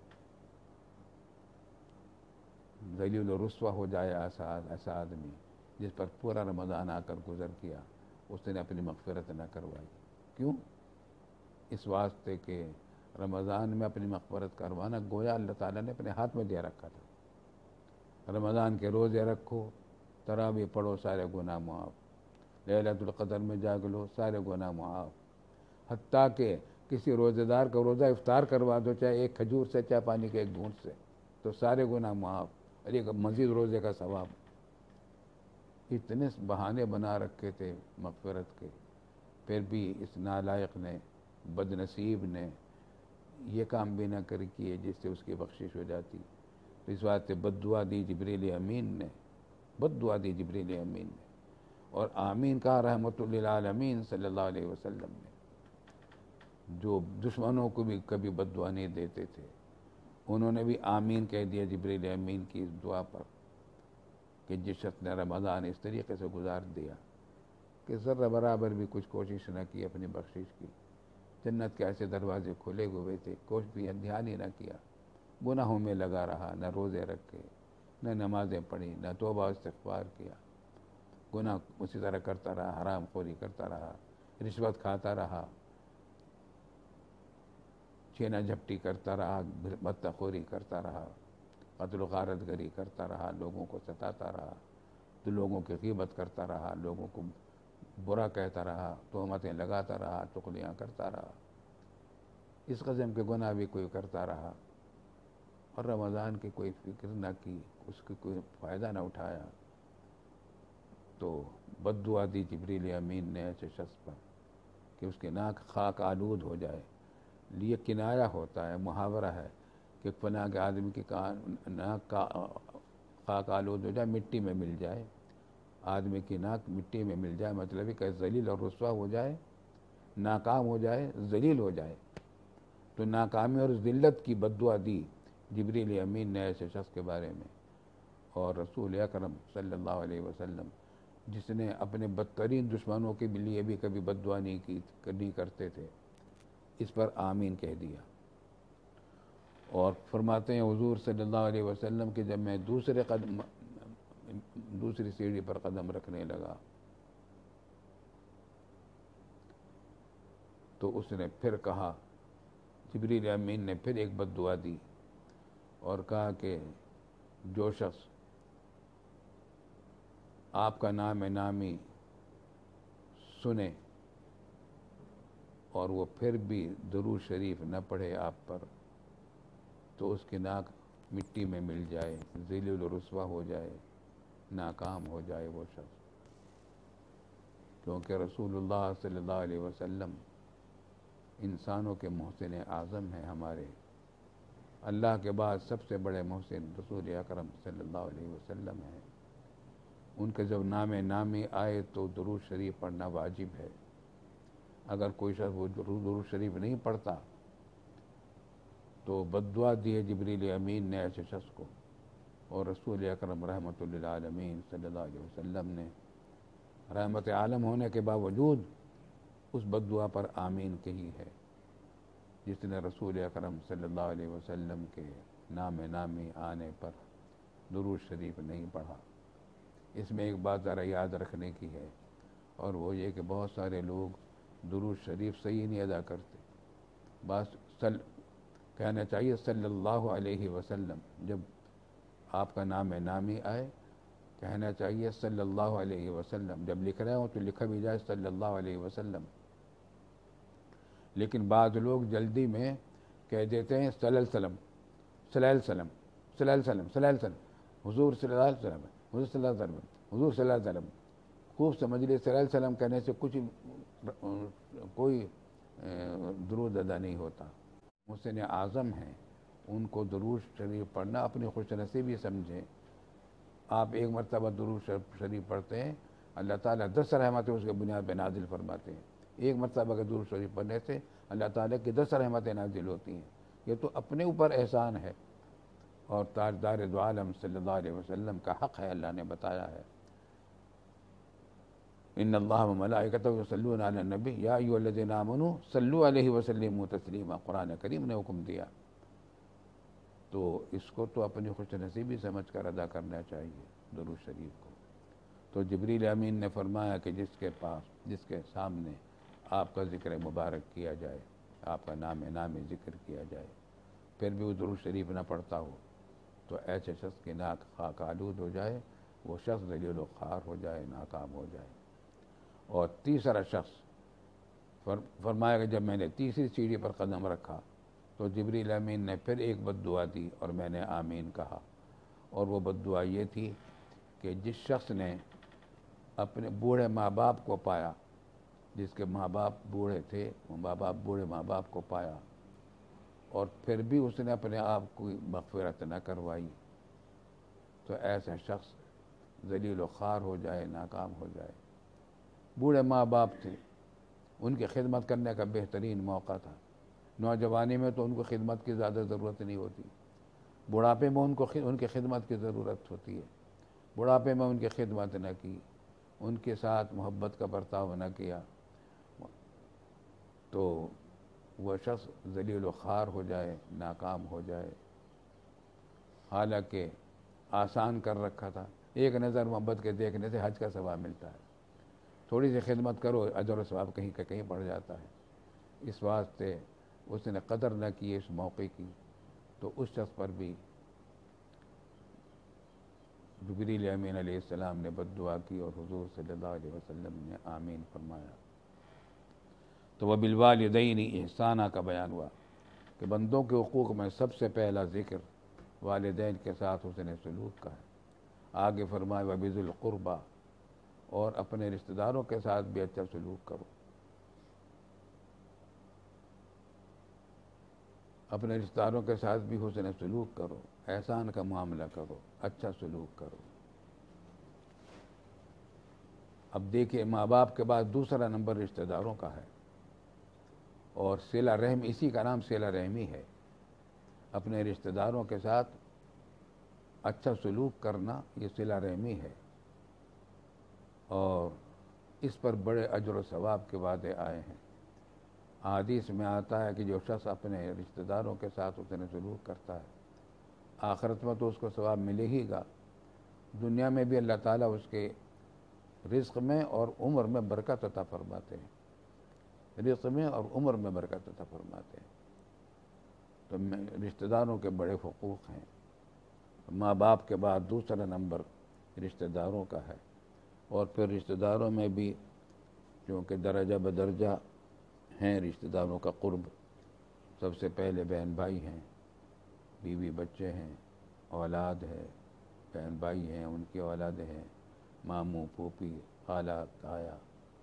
ذلیل و رسوا ہو جائے ایسا ایسا آدمی جس پر پورا رمضان آ کر گزر گیا، اس نے اپنی مغفرت نہ کروائی۔ کیوں؟ اس واسطے کہ رمضان میں اپنی مغفرت کروانا گویا اللہ تعالیٰ نے اپنے ہاتھ میں دے رکھا تھا۔ رمضان کے روزے رکھو، تراویح پڑھو، سارے گناہ معاف، لیلۃ القدر میں جاگ لو، سارے گناہ معاف، حتیٰ کہ کسی روزے دار کا روزہ افطار کروا دو، چاہے ایک کھجور سے، چاہے پانی کے ایک گھونٹ سے، تو سارے گناہ معاف اور ایک مزید روزے کا ثواب۔ اتنے بہانے بنا رکھے تھے مغفرت کے، پھر بھی اس نالائق نے، بد نصیب نے یہ کام بھی نہ کر کیے جس سے اس کی بخشش ہو جاتی۔ تو اس واسطے بد دعا دی جبریل امین نے، بد دعا دی جبریل امین نے، اور آمین کہا رحمت للعالمین صلی اللہ علیہ وسلم نے، جو دشمنوں کو بھی کبھی بد دعا نہیں دیتے تھے، انہوں نے بھی آمین کہہ دیا جبریل امین کی اس دعا پر کہ جس شخص نے رمضان اس طریقے سے گزار دیا کہ ذرہ برابر بھی کچھ کوشش نہ کی اپنی بخشش کی، جنت کے ایسے دروازے کھلے ہوئے تھے، کوئی بھی دھیان ہی نہ کیا، گناہوں میں لگا رہا، نہ روزے رکھے، نہ نمازیں پڑھی، نہ توبہ استغفار کیا، گناہ اسی طرح کرتا رہا، حرام خوری کرتا رہا، رشوت کھاتا رہا، چھینا جھپٹی کرتا رہا، بتہ خوری کرتا رہا، قتل و غارت گری کرتا رہا، لوگوں کو ستاتا رہا، تو لوگوں کی غیبت کرتا رہا، لوگوں کو برا کہتا رہا، تہمتیں لگاتا رہا، چغلیاں کرتا رہا، اس قسم کے گناہ بھی کوئی کرتا رہا اور رمضان کی کوئی فکر نہ کی، اس کی کوئی فائدہ نہ اٹھایا، تو بد دعا دی جبریل امین نے ایسے شخص پر کہ اس کے ناک خاک آلود ہو جائے۔ یہ کنایا ہوتا ہے، محاورہ ہے کہ فلاں کے آدمی کی ناک کا خاک آلود ہو جائے، مٹی میں مل جائے، آدمی کی ناک مٹی میں مل جائے، مطلب ہے کہ ذلیل اور رسوا ہو جائے، ناکام ہو جائے، ذلیل ہو جائے۔ تو ناکامی اور ذلت کی بد دعا دی جبریل امین نے ایسے شخص کے بارے میں، اور رسول اکرم صلی اللہ علیہ وسلم جس نے اپنے بدترین دشمنوں کے لیے بھی کبھی بد دعا نہیں کی نہیں کرتے تھے، اس پر آمین کہہ دیا۔ اور فرماتے ہیں حضور صلی اللہ علیہ وسلم کہ جب میں دوسرے قدم دوسری سیڑھی پر قدم رکھنے لگا تو اس نے پھر کہا، جبریل امین نے پھر ایک بد دعا دی اور کہا کہ جو شخص آپ کا نام نامی سنے اور وہ پھر بھی درود شریف نہ پڑھے آپ پر، تو اس کی ناک مٹی میں مل جائے، ذلیل و رسوا ہو جائے، ناکام ہو جائے وہ شخص۔ کیونکہ رسول اللہ صلی اللہ علیہ وسلم انسانوں کے محسن اعظم ہیں، ہمارے اللہ کے بعد سب سے بڑے محسن رسول اکرم صلی اللہ علیہ وسلم ہیں۔ ان کے جب نام نامی آئے تو درود شریف پڑھنا واجب ہے. اگر کوئی شخص وہ درود شریف نہیں پڑھتا تو بد دعا دی ہے جبریل امین نے ایسے شخص کو، اور رسول اکرم رحمۃ للعالمین صلی اللہ علیہ وسلم نے رحمت عالم ہونے کے باوجود اس بد دعا پر آمین کہی ہے جس نے رسول اکرم صلی اللہ علیہ وسلم کے نام نامی آنے پر درود شریف نہیں پڑھا. اس میں ایک بات ذرا یاد رکھنے کی ہے، اور وہ یہ کہ بہت سارے لوگ درود شریف صحیح نہیں ادا کرتے. بس صل کہنا چاہیے صلی اللہ علیہ وسلم. جب آپ کا نام نامی آئے کہنا چاہیے صلی اللہ علیہ وسلم. جب لکھ رہے ہوں تو لکھا بھی جائے صلی اللہ علیہ وسلم. لیکن بعض لوگ جلدی میں کہہ دیتے ہیں صلی اللہ علیہ وسلم صلی اللہ علیہ وسلم صلی اللہ علیہ وسلم صلی اللہ علیہ وسلم حضور صلی اللہ علیہ وسلم حضور صلی اللہ علیہ وسلم حضور صلی اللہ علیہ وسلم. خوب سمجھ لیے صلی اللہ علیہ وسلم کہنے سے کچھ کوئی درود ادا نہیں ہوتا. محسن اعظم ہیں، ان کو درود شریف پڑھنا اپنی خوش نصیبی سمجھیں. آپ ایک مرتبہ درود شریف پڑھتے ہیں، اللہ تعالیٰ دس رحمتیں اس کے بنیاد پہ نازل فرماتے ہیں. ایک مرتبہ کے درود شریف پڑھنے سے اللہ تعالیٰ کی دس رحمتیں نازل ہوتی ہیں. یہ تو اپنے اوپر احسان ہے، اور تاجدار دو عالم صلی اللہ علیہ وسلم کا حق ہے. اللہ نے بتایا ہے ان اللہ و ملائکتہ یصلون علی النبی یا ایھا الذین آمنوا صلوا علیہ وسلموا تسلیما. قرآن کریم نے حکم دیا، تو اس کو تو اپنی خوش نصیبی سمجھ کر ادا کرنا چاہیے درود شریف کو. تو جبریل امین نے فرمایا کہ جس کے پاس جس کے سامنے آپ کا ذکر مبارک کیا جائے، آپ کا نام نام ذکر کیا جائے، پھر بھی وہ درود شریف نہ پڑھتا ہو تو ایسے شخص کی ناک خاک آلود ہو جائے، وہ شخص ذلیل و خوار ہو جائے، ناکام ہو جائے. اور تیسرا شخص فرمایا کہ جب میں نے تیسری سیڑھی پر قدم رکھا تو جبریل امین نے پھر ایک بد دعا دی اور میں نے آمین کہا. اور وہ بد دعا یہ تھی کہ جس شخص نے اپنے بوڑھے ماں باپ کو پایا، جس کے ماں باپ بوڑھے تھے، وہ ماں باپ بوڑھے ماں باپ کو پایا اور پھر بھی اس نے اپنے آپ کو مغفرت نہ کروائی، تو ایسا شخص ذلیل و خوار ہو جائے، ناکام ہو جائے. بوڑھے ماں باپ تھے، ان کی خدمت کرنے کا بہترین موقع تھا. نوجوانی میں تو ان کو خدمت کی زیادہ ضرورت نہیں ہوتی، بڑھاپے میں ان کو ان کی خدمت کی ضرورت ہوتی ہے. بڑھاپے میں ان کی خدمت نہ کی، ان کے ساتھ محبت کا برتاؤ نہ کیا، تو وہ شخص ذلیل و خوار ہو جائے، ناکام ہو جائے. حالانکہ آسان کر رکھا تھا. ایک نظر محبت کے دیکھنے سے حج کا ثواب ملتا ہے. تھوڑی سی خدمت کرو، اجر و ثواب کہیں کا کہیں بڑھ جاتا ہے. اس واسطے اس نے قدر نہ کی اس موقع کی، تو اس شخص پر بھی جبریل امین علیہ السلام نے بد دعا کی اور حضور صلی اللہ علیہ وسلم نے آمین فرمایا. تو وبالوالدین احسانہ کا بیان ہوا کہ بندوں کے حقوق میں سب سے پہلا ذکر والدین کے ساتھ حسن سلوک کا ہے. آگے فرمایا وبذی القربیٰ، اور اپنے رشتہ داروں کے ساتھ بھی اچھا سلوک کرو. اپنے رشتہ داروں کے ساتھ بھی حسن سلوک کرو، احسان کا معاملہ کرو، اچھا سلوک کرو. اب دیکھیے ماں باپ کے بعد دوسرا نمبر رشتہ داروں کا ہے، اور صلہ رحم اسی کا نام صلہ رحمی ہے. اپنے رشتہ داروں کے ساتھ اچھا سلوک کرنا یہ صلہ رحمی ہے، اور اس پر بڑے اجر و ثواب کے وعدے آئے ہیں. حدیث میں آتا ہے کہ جو شخص اپنے رشتہ داروں کے ساتھ حسن سلوک کرتا ہے، آخرت میں تو اس کو ثواب ملے ہی گا، دنیا میں بھی اللہ تعالیٰ اس کے رزق میں اور عمر میں برکت عطا فرماتے ہیں. رزق میں اور عمر میں برکت عطا فرماتے ہیں. تو رشتہ داروں کے بڑے حقوق ہیں. ماں باپ کے بعد دوسرا نمبر رشتہ داروں کا ہے، اور پھر رشتہ داروں میں بھی چونکہ درجہ بدرجہ ہیں رشتہ داروں کا قرب. سب سے پہلے بہن بھائی ہیں، بیوی بچے ہیں، اولاد ہے، بہن بھائی ہیں، ان کی اولادیں ہیں، ماموں پھوپھی خالہ تایا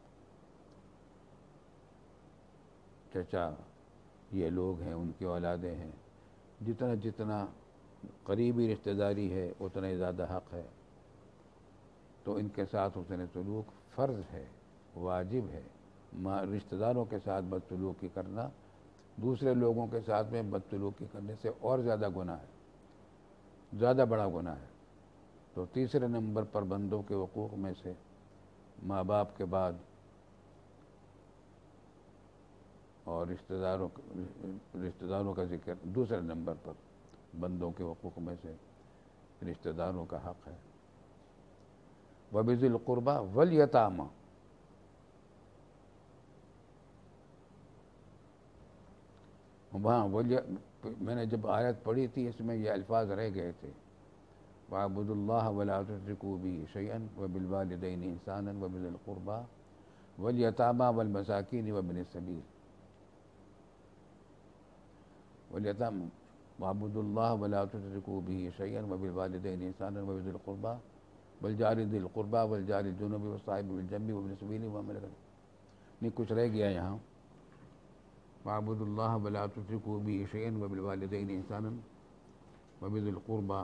چچا، یہ لوگ ہیں، ان کی اولادیں ہیں. جتنا جتنا قریبی رشتہ داری ہے اتنا ہی زیادہ حق ہے. تو تو ان کے ساتھ حسن سلوک فرض ہے، واجب ہے۔ رشتہ داروں کے ساتھ بدسلوکی کرنا دوسرے لوگوں کے ساتھ میں بدسلوکی کرنے سے اور زیادہ گناہ ہے، زیادہ بڑا گناہ ہے۔ تو تیسرے نمبر پر بندوں کے حقوق میں سے ماں باپ کے بعد اور رشتہ داروں رشتہ داروں کا ذکر دوسرے نمبر پر، بندوں کے حقوق میں سے رشتہ داروں کا حق ہے۔ وَبِذِي الْقُرْبَى وَالْيَتَامَى، وہاں میں نے جب آیت پڑھی تھی اس میں یہ الفاظ رہ گئے تھے، وَاعْبُدُوا اللَّهَ وَلَا تُشْرِكُوا بِهِ شَيْئًا وَبِالْوَالِدَيْنِ إِحْسَانًا وَبِذِي الْقُرْبَى وَالْيَتَامَى وَالْمَسَاكِينِ وَابْنِ السَّبِيلِ۔ وَالْيَتَامَى وَاعْبُدُوا اللَّهَ وَلَا تُشْرِكُوا بِهِ شَيْئًا وَبِالْوَالِدَيْنِ إِحْسَانًا وَبِذِي الْقُرْبَى وَالْجَارِ ذِي الْقُرْبَى وَالْجَارِ الْجُنُبِ وَالصَّاحِبِ بِالْجَنبِ وَابْنِ السَّبِيلِ وَمَا مَلَكَتْ۔ نہیں کچھ رہ گیا یہاں، وَاعْبُدُوا اللَّهَ وَلَا تُشْرِكُوا بِهِ شَيْئًا وَبِالْوَالِدَيْنِ إِحْسَانًا وَبِذِي الْقُرْبَى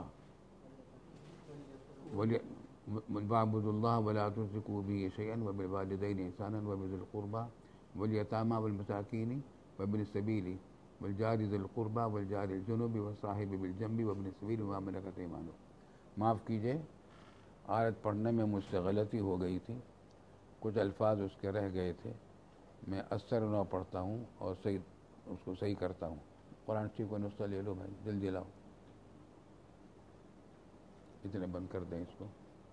وَاعْبُدُوا اللَّهَ وَلَا تُشْرِكُوا بِهِ شَيْئًا وَبِالْوَالِدَيْنِ إِحْسَانًا وَبِذِي الْقُرْبَى وَالْيَتَامَى وَالْمَسَاكِينِ وَابْنِ السَّبِيلِ وَالْجَارِ ذِي الْقُرْبَى وَالْجَارِ الْجُنُبِ وَالصَّاحِبِ بِالْجَنبِ وَابْنِ السَّبِيلِ وَمَا مَلَكَتْ أَيْمَانُكُمْ۔ معاف کیجئے، آیت پڑھنے میں مجھ سے غلطی ہو گئی تھی، کچھ الفاظ اس کے رہ گئے تھے، میں اثر نو پڑھتا ہوں اور صحیح اس کو صحیح کرتا ہوں۔ قرآن شریف کو نسخہ لے لو بھائی، جلدی لاؤ، اتنے بند کر دیں اس کو۔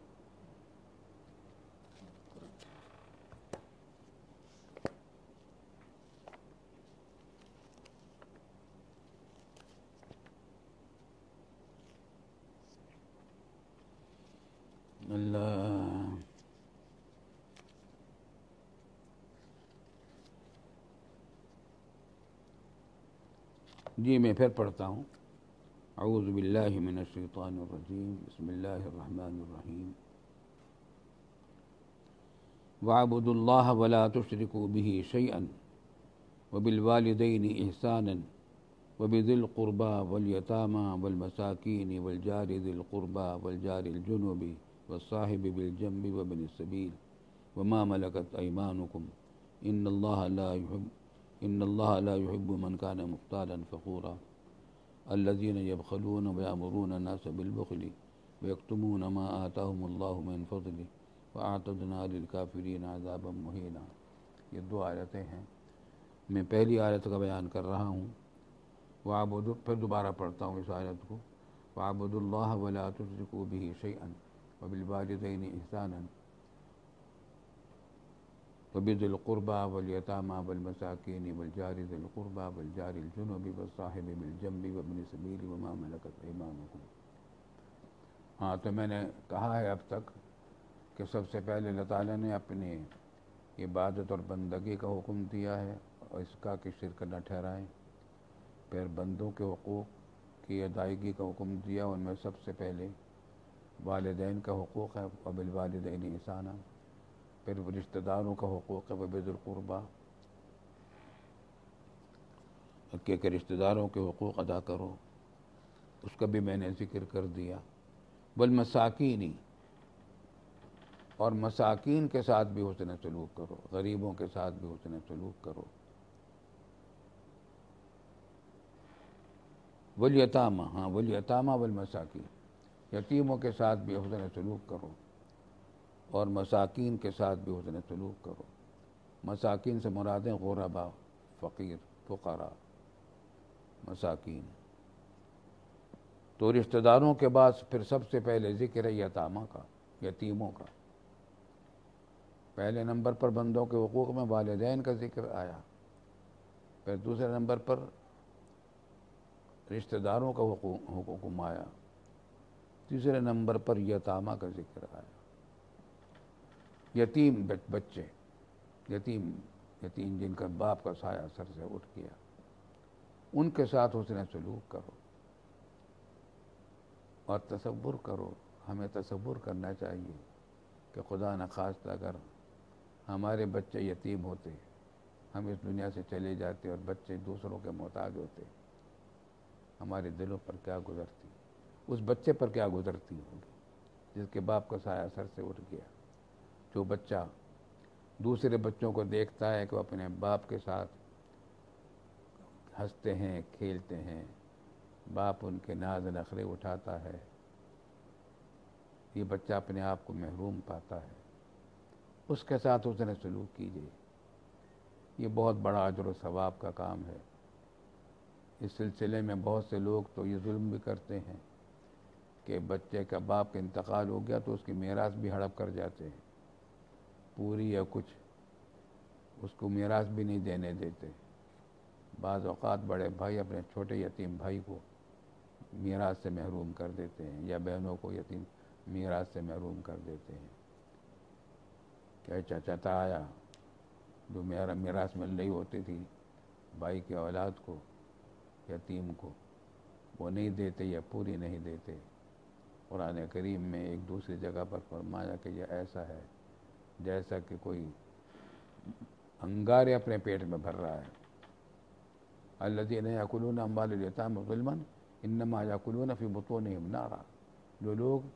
اللہ جی میں پھر پڑھتا ہوں۔ اعوذ باللہ من الشیطان الرجیم، بسم اللہ الرحمن الرحیم۔ وَاعْبُدُوا اللَّهَ وَلَا تُشْرِكُوا بِهِ شَيْئًا وَبِالْوَالِدَيْنِ إِحْسَانًا وَبِذِي الْقُرْبَى وَالْيَتَامَى وَالْمَسَاكِينِ وَالْجَارِ ذِي الْقُرْبَى وَالْجَارِ الْجُنُبِ وَالصَّاحِبِ بِالْجَنبِ وَابْنِ السَّبِيلِ وَمَا مَلَكَتْ أَيْمَانُكُمْ إِنَّ اللَّهَ لَا يُحِبُّ إِنَّ اللَّهَ لَا يُحِبُّ مَنْ كَانَ مُخْتَالًا فَخُورًا الَّذِينَ يَبْخَلُونَ وَيَأْمُرُونَ النَّاسَ بِالْبُخْلِ وَيَكْتُمُونَ مَا آتَاهُمُ اللَّهُ مِنْ فَضْلِهِ وَأَعْتَدْنَا لِلْكَافِرِينَ عَذَابًا مُهِينًا۔ یہ دو آیتیں ہیں، میں پہلی آیت کا بیان کر رہا ہوں، وَاعْبُدُوا، پھر دوبارہ پڑھتا ہوں اس آیت کو، وَاعْبُدُوا اللَّهَ وَلَا تُشْرِكُوا بِهِ شَيْئًا وَبِالْوَالِدَيْنِ إِحْسَانًا وَبِذِي الْقُرْبَى وَالْيَتَامَى وَالْمَسَاكِينِ وَالْجَارِ ذِي الْقُرْبَى وَالْجَارِ الْجُنُبِ وَالصَّاحِبِ بِالْجَنبِ وَابْنِ السَّبِيلِ وَمَا مَلَكَتْ أَيْمَانُكُمْ۔ ہاں تو میں نے کہا ہے اب تک کہ سب سے پہلے اللہ تعالیٰ نے اپنی عبادت اور بندگی کا حکم دیا ہے اور اس کا کہ شرک نہ ٹھہرائیں، پھر بندوں کے حقوق کی ادائیگی کا حکم دیا، ان میں سب سے پہلے والدین کا حقوق ہے، وبالوالدین احسانا، پھر رشتہ داروں کا حقوق ہے، وبذی القربیٰ کہ رشتہ داروں کے حقوق ادا کرو، اس کا بھی میں نے ذکر کر دیا، والمساکین، اور مساکین کے ساتھ بھی حسن سلوک کرو، غریبوں کے ساتھ بھی حسن سلوک کرو، والیتامى، ہاں والیتامى والمساکین، یتیموں کے ساتھ بھی حسن سلوک کرو اور مساکین کے ساتھ بھی حسن سلوک کرو۔ مساکین سے مراد ہیں غرباء، فقیر، فقراء، مساکین۔ تو رشتہ داروں کے بعد پھر سب سے پہلے ذکر ہے یتامہ کا، یتیموں کا۔ پہلے نمبر پر بندوں کے حقوق میں والدین کا ذکر آیا، پھر دوسرے نمبر پر رشتہ داروں کا حکم آیا، تیسرے نمبر پر یتامہ کا ذکر آیا۔ یتیم بچے، یتیم یتیم جن کا باپ کا سایہ سر سے اٹھ گیا، ان کے ساتھ حسن سلوک کرو اور تصور کرو، ہمیں تصور کرنا چاہیے کہ خدا نخواستہ اگر ہمارے بچے یتیم ہوتے، ہم اس دنیا سے چلے جاتے اور بچے دوسروں کے محتاج ہوتے، ہمارے دلوں پر کیا گزرتی، اس بچے پر کیا گزرتی ہوگی۔ جس کے باپ کا سایہ سر سے اٹھ گیا. جو بچہ دوسرے بچوں کو دیکھتا ہے کہ وہ اپنے باپ کے ساتھ ہنستے ہیں کھیلتے ہیں، باپ ان کے ناز نخرے اٹھاتا ہے، یہ بچہ اپنے آپ کو محروم پاتا ہے، اس کے ساتھ اس نے سلوک کیجیے. یہ بہت بڑا اجر و ثواب کا کام ہے. اس سلسلے میں بہت سے لوگ تو یہ ظلم بھی کرتے ہیں کہ بچے کا باپ کا انتقال ہو گیا تو اس کی میراث بھی ہڑپ کر جاتے ہیں، پوری یا کچھ، اس کو میراث بھی نہیں دینے دیتے. بعض اوقات بڑے بھائی اپنے چھوٹے یتیم بھائی کو میراث سے محروم کر دیتے ہیں، یا بہنوں کو یتیم میراث سے محروم کر دیتے ہیں. کہ چچا آیا جو میرا میراث مل رہی ہوتی تھی بھائی کی اولاد کو، یتیم کو، وہ نہیں دیتے یا پوری نہیں دیتے. قرآن کریم میں ایک دوسری جگہ پر فرمایا کہ یہ ایسا ہے جیسا کہ کوئی انگارے اپنے پیٹ میں بھر رہا ہے. الذین یاکلون اموال الیتامی ظلما انما یاکلون فی بطونہم نارا. جو لوگ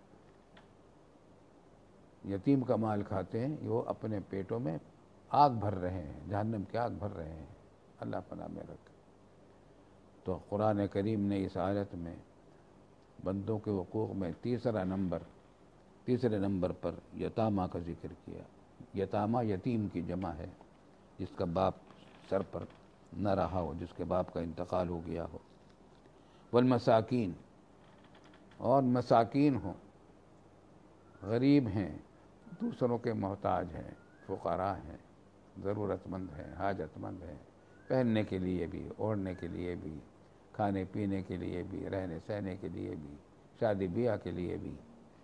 یتیم کا مال کھاتے ہیں وہ اپنے پیٹوں میں آگ بھر رہے ہیں، جہنم کی آگ بھر رہے ہیں. اللہ پناہ میں رکھے. تو قرآن کریم نے اس آیت میں بندوں کے حقوق میں تیسرا نمبر تیسرے نمبر پر یتامہ کا ذکر کیا. یتامہ یتیم کی جمع ہے، جس کا باپ سر پر نہ رہا ہو، جس کے باپ کا انتقال ہو گیا ہو. والمساکین، اور مساکین ہوں، غریب ہیں، دوسروں کے محتاج ہیں، فقراء ہیں، ضرورت مند ہیں، حاجت مند ہیں، پہننے کے لیے بھی، اوڑھنے کے لیے بھی، کھانے پینے کے لیے بھی، رہنے سہنے کے لیے بھی، شادی بیاہ کے لیے بھی.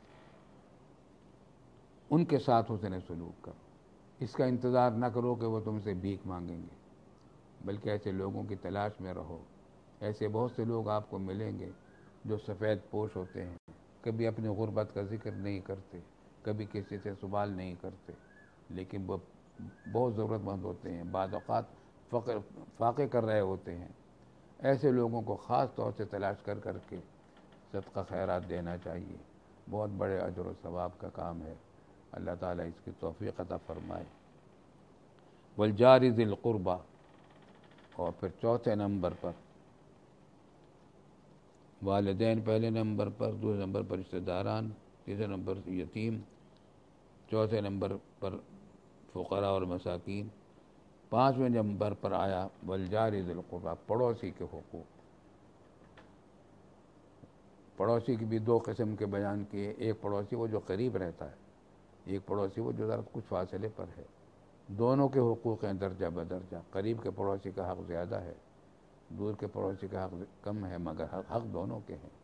ان کے ساتھ حسن سلوک کرو. اس کا انتظار نہ کرو کہ وہ تم سے بھیک مانگیں گے، بلکہ ایسے لوگوں کی تلاش میں رہو. ایسے بہت سے لوگ آپ کو ملیں گے جو سفید پوش ہوتے ہیں، کبھی اپنی غربت کا ذکر نہیں کرتے، کبھی کسی سے سوال نہیں کرتے، لیکن وہ بہت ضرورت مند ہوتے ہیں، بعض اوقات فقر فاقے کر رہے ہوتے ہیں. ایسے لوگوں کو خاص طور سے تلاش کر کر کے صدقہ خیرات دینا چاہیے. بہت بڑے اجر و ثواب کا کام ہے. اللہ تعالیٰ اس کی توفیق عطا فرمائے. والجار ذی القربہ، اور پھر چوتھے نمبر پر والدین، پہلے نمبر پر، دوسرے نمبر پر رشتہ داران، تیسرے نمبر پر یتیم، چوتھے نمبر پر فقراء اور مساکین، پانچویں نمبر پر آیا والجار ذی القربہ، پڑوسی کے حقوق. پڑوسی کی بھی دو قسم کے بیان کیے. ایک پڑوسی وہ جو قریب رہتا ہے، ایک پڑوسی وہ جو ذرا کچھ فاصلے پر ہے. دونوں کے حقوق ہیں درجہ بدرجہ. قریب کے پڑوسی کا حق زیادہ ہے، دور کے پڑوسی کا حق کم ہے، مگر حق دونوں کے ہیں.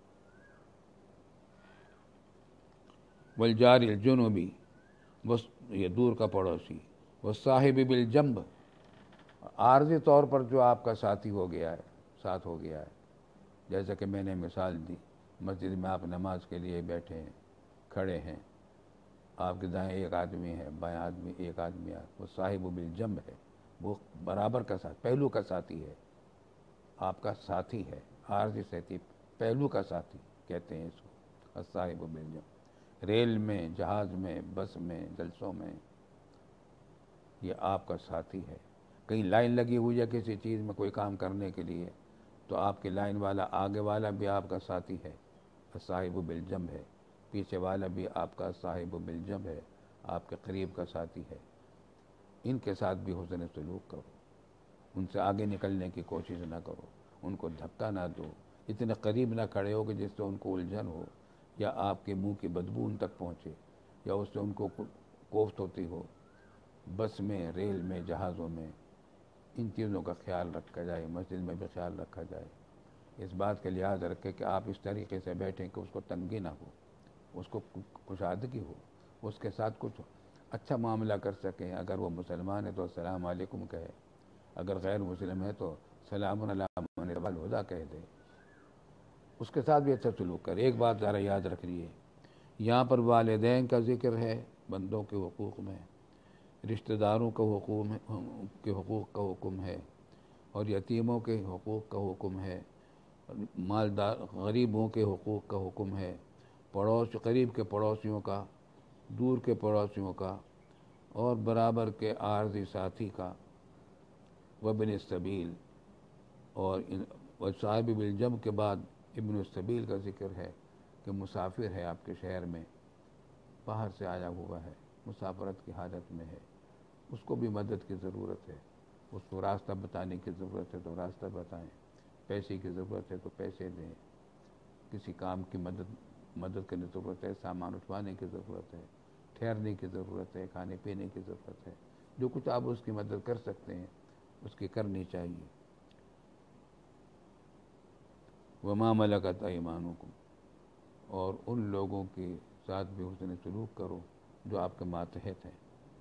والجار الجنبی، یہ دور کا پڑوسی. والصاحب بالجنب، عارضی طور پر جو آپ کا ساتھی ہو گیا ہے، ساتھ ہو گیا ہے. جیسا کہ میں نے مثال دی، مسجد میں آپ نماز کے لیے بیٹھے ہیں، کھڑے ہیں، آپ کے دائیں ایک آدمی ہے، بائیں آدمی ایک آدمی ہے، وہ صاحب بالجنب ہے، وہ برابر کا ساتھ، پہلو کا ساتھی ہے، آپ کا ساتھی ہے. عارضی ساتھی، پہلو کا ساتھی کہتے ہیں اس کو، صاحب بالجنب. ریل میں، جہاز میں، بس میں، جلسوں میں، یہ آپ کا ساتھی ہے. کہیں لائن لگی ہوئی ہے کسی چیز میں کوئی کام کرنے کے لیے، تو آپ کی لائن والا، آگے والا بھی آپ کا ساتھی ہے، صاحب بالجنب ہے. پیچھے والا بھی آپ کا صاحب بالجنب ہے، آپ کے قریب کا ساتھی ہے. ان کے ساتھ بھی حسن سلوک کرو. ان سے آگے نکلنے کی کوشش نہ کرو، ان کو دھکا نہ دو، اتنے قریب نہ کھڑے ہو کہ جس سے ان کو الجھن ہو، یا آپ کے منہ کی بدبو ان تک پہنچے، یا اس سے ان کو کوفت ہوتی ہو. بس میں، ریل میں، جہازوں میں ان چیزوں کا خیال رکھا جائے. مسجد میں بھی خیال رکھا جائے. اس بات کا لحاظ رکھے کہ آپ اس طریقے سے بیٹھیں کہ اس کو تنگی نہ ہو، اس کو کشادگی ہو، اس کے ساتھ کچھ اچھا معاملہ کر سکیں. اگر وہ مسلمان ہے تو السلام علیکم کہے، اگر غیر مسلم ہے تو سلام علی من اتبع الہدی کہہ دے. اس کے ساتھ بھی اچھا سلوک کرے. ایک بات ذرا یاد رکھ لیے، یہاں پر والدین کا ذکر ہے بندوں کے حقوق میں، رشتہ داروں کے حقوق کے حقوق کا حکم ہے، اور یتیموں کے حقوق کا حکم ہے، مالدار غریبوں کے حقوق کا حکم ہے، پڑوس قریب کے پڑوسیوں کا، دور کے پڑوسیوں کا، اور برابر کے عارضی ساتھی کا، وابن السبیل، اور صاحب بالجم کے بعد ابن السبیل کا ذکر ہے کہ مسافر ہے آپ کے شہر میں، باہر سے آیا ہوا ہے، مسافرت کی حالت میں ہے، اس کو بھی مدد کی ضرورت ہے، اس کو راستہ بتانے کی ضرورت ہے تو راستہ بتائیں، پیسے کی ضرورت ہے تو پیسے دیں، کسی کام کی مدد مدد کرنے کی ضرورت ہے، سامان اٹھوانے کی ضرورت ہے، ٹھہرنے کی ضرورت ہے، کھانے پینے کی ضرورت ہے، جو کچھ آپ اس کی مدد کر سکتے ہیں اس کی کرنی چاہیے۔ وما ملکت ایمانکم، اور ان لوگوں کے ساتھ بھی حسن سلوک کرو جو آپ کے ماتحت ہیں،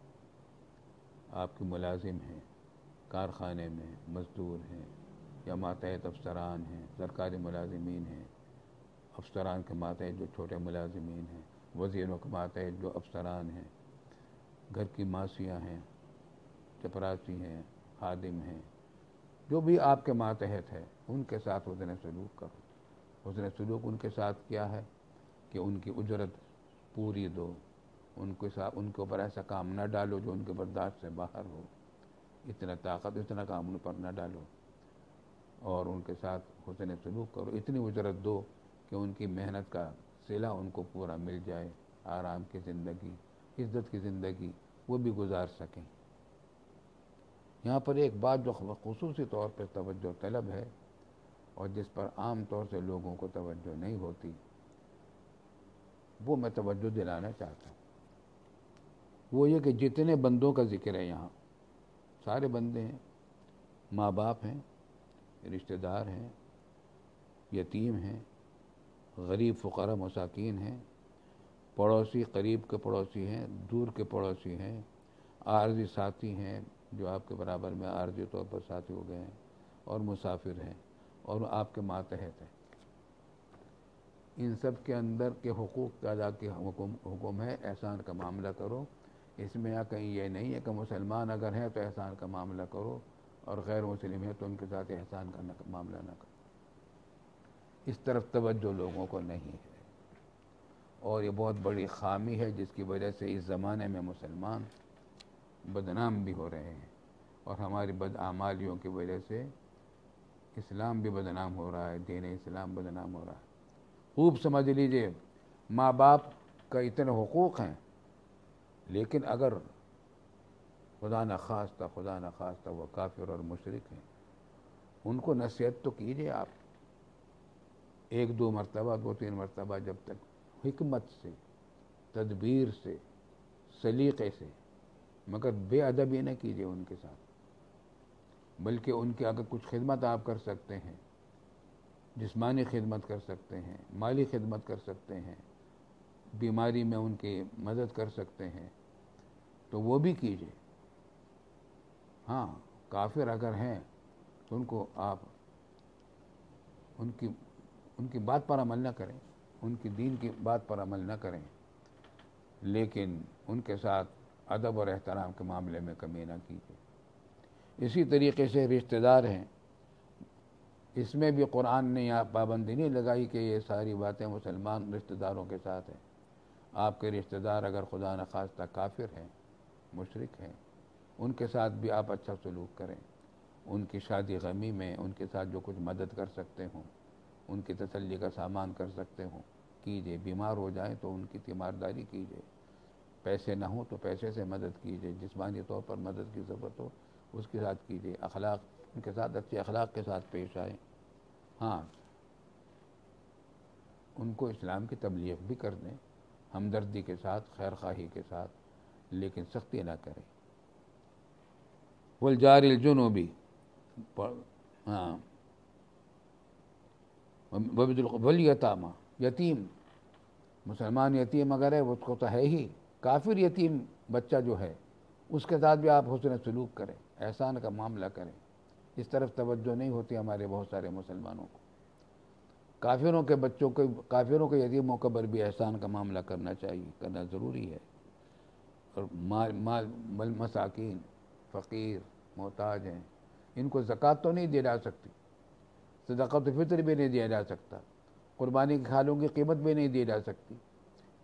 آپ کے ملازم ہیں، کارخانے میں مزدور ہیں یا ماتحت افسران ہیں، سرکاری ملازمین ہیں، افسران کے ماتحت جو چھوٹے ملازمین ہیں، وزیروں کے ماتحت جو افسران ہیں، گھر کی ماسیاں ہیں، چپراسی ہیں، خادم ہیں، جو بھی آپ کے ماتحت ہے ان کے ساتھ حسن سلوک کرو۔ حسن سلوک ان کے ساتھ کیا ہے کہ ان کی اجرت پوری دو، ان کے ساتھ ان کے اوپر ایسا کام نہ ڈالو جو ان کے برداشت سے باہر ہو، اتنا طاقت اتنا کام ان پر نہ ڈالو، اور ان کے ساتھ حسن سلوک کرو، اتنی اجرت دو کہ ان کی محنت کا صلہ ان کو پورا مل جائے، آرام کی زندگی، عزت کی زندگی وہ بھی گزار سکیں۔ یہاں پر ایک بات جو خصوصی طور پر توجہ طلب ہے اور جس پر عام طور سے لوگوں کو توجہ نہیں ہوتی، وہ میں توجہ دلانا چاہتا ہوں، وہ یہ کہ جتنے بندوں کا ذکر ہے یہاں، سارے بندے ہیں، ماں باپ ہیں، رشتہ دار ہیں، یتیم ہیں، غریب فقراء مساکین ہیں، پڑوسی قریب کے پڑوسی ہیں، دور کے پڑوسی ہیں، عارضی ساتھی ہیں جو آپ کے برابر میں عارضی طور پر ساتھی ہو گئے ہیں، اور مسافر ہیں، اور آپ کے ماتحت ہیں۔ ان سب کے اندر کے حقوق ادا کے حکم حکم ہے احسان کا معاملہ کرو۔ اس میں کہیں یہ نہیں ہے کہ مسلمان اگر ہیں تو احسان کا معاملہ کرو اور غیر مسلم ہے تو ان کے ساتھ احسان کا معاملہ نہ کرو، اس طرف توجہ لوگوں کو نہیں ہے، اور یہ بہت بڑی خامی ہے جس کی وجہ سے اس زمانے میں مسلمان بدنام بھی ہو رہے ہیں، اور ہماری بدعمالیوں کی وجہ سے اسلام بھی بدنام ہو رہا ہے، دین اسلام بدنام ہو رہا ہے۔ خوب سمجھ لیجئے، ماں باپ کا اتنے حقوق ہیں، لیکن اگر خدا نخواستہ خدا نخواستہ وہ کافر اور مشرک ہیں، ان کو نصیحت تو کیجئے آپ، ایک دو مرتبہ دو تین مرتبہ، جب تک حکمت سے، تدبیر سے، سلیقے سے، مگر بے ادبی نہ کیجئے ان کے ساتھ، بلکہ ان کی اگر کچھ خدمت آپ کر سکتے ہیں، جسمانی خدمت کر سکتے ہیں، مالی خدمت کر سکتے ہیں، بیماری میں ان کی مدد کر سکتے ہیں تو وہ بھی کیجئے۔ ہاں، کافر اگر ہیں تو ان کو آپ ان کی ان کی بات پر عمل نہ کریں، ان کی دین کی بات پر عمل نہ کریں، لیکن ان کے ساتھ ادب اور احترام کے معاملے میں کمی نہ کیجیے۔ اسی طریقے سے رشتہ دار ہیں، اس میں بھی قرآن نے یہاں پابندی نہیں لگائی کہ یہ ساری باتیں مسلمان رشتہ داروں کے ساتھ ہیں۔ آپ کے رشتہ دار اگر خدا نخواستہ کافر ہیں، مشرک ہیں، ان کے ساتھ بھی آپ اچھا سلوک کریں، ان کی شادی غمی میں ان کے ساتھ جو کچھ مدد کر سکتے ہوں، ان کی تسلی کا سامان کر سکتے ہوں کیجئے، بیمار ہو جائیں تو ان کی تیمارداری کیجئے، پیسے نہ ہوں تو پیسے سے مدد کیجئے، جسمانی طور پر مدد کی ضرورت ہو اس کے ساتھ کیجئے، اخلاق ان کے ساتھ اچھے اخلاق کے ساتھ پیش آئیں۔ ہاں، ان کو اسلام کی تبلیغ بھی کر دیں، ہمدردی کے ساتھ، خیر خواہی کے ساتھ، لیکن سختی نہ کریں۔ والجار الجنوبی، ہاں، والیتامى، یتیم، مسلمان یتیم اگر ہے اس کو تو ہے ہی، کافر یتیم بچہ جو ہے اس کے ساتھ بھی آپ حسن سلوک کریں، احسان کا معاملہ کریں۔ اس طرف توجہ نہیں ہوتی ہمارے بہت سارے مسلمانوں کو، کافروں کے بچوں کو، کافروں کے یتیموں کے پر بھی احسان کا معاملہ کرنا چاہیے، کرنا ضروری ہے۔ اور مال مال مساکین، فقیر، محتاج ہیں، ان کو زکوٰۃ تو نہیں دی جا سکتی، صدقۃ فطر بھی نہیں دیا جا سکتا، قربانی کی کھالوں کی قیمت بھی نہیں دی جا سکتی،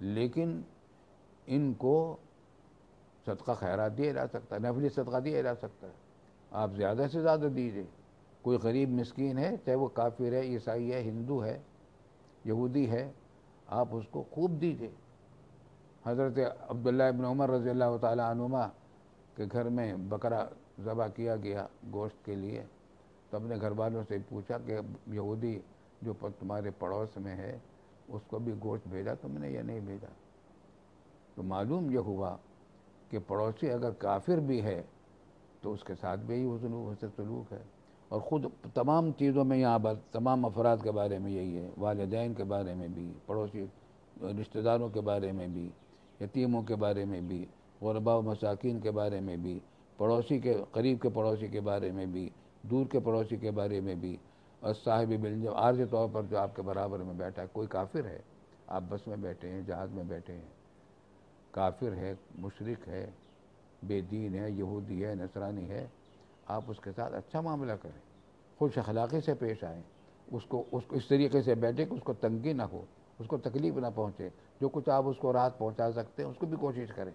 لیکن ان کو صدقہ خیرات دیا جا سکتا ہے، نفلی صدقہ دیا جا سکتا ہے، آپ زیادہ سے زیادہ دیجیے۔ کوئی غریب مسکین ہے، چاہے وہ کافر ہے، عیسائی ہے، ہندو ہے، یہودی ہے، آپ اس کو خوب دیجیے۔ حضرت عبداللہ ابن عمر رضی اللہ تعالیٰ عنہما کے گھر میں بکرا ذبح کیا گیا گوشت کے لیے، تو اپنے گھر والوں سے پوچھا کہ یہودی جو تمہارے پڑوس میں ہے اس کو بھی گوشت بھیجا تم نے یا نہیں بھیجا؟ تو معلوم یہ ہوا کہ پڑوسی اگر کافر بھی ہے تو اس کے ساتھ بھی یہی حسن سلوک ہے۔ اور خود تمام چیزوں میں یہاں پر تمام افراد کے بارے میں یہی ہے، والدین کے بارے میں بھی، پڑوسی رشتہ داروں کے بارے میں بھی، یتیموں کے بارے میں بھی، غرباء و مساکین کے بارے میں بھی، پڑوسی کے قریب کے پڑوسی کے بارے میں بھی، دور کے پڑوسی کے بارے میں بھی، اور صاحب بالجو عارضی طور پر جو آپ کے برابر میں بیٹھا ہے، کوئی کافر ہے، آپ بس میں بیٹھے ہیں، جہاز میں بیٹھے ہیں، کافر ہے، مشرک ہے، بے دین ہے، یہودی ہے، نصرانی ہے، آپ اس کے ساتھ اچھا معاملہ کریں، خوش اخلاقی سے پیش آئیں، اس کو اس کو اس طریقے سے بیٹھے کہ اس کو تنگی نہ ہو، اس کو تکلیف نہ پہنچے، جو کچھ آپ اس کو راحت پہنچا سکتے ہیں اس کو بھی کوشش کریں۔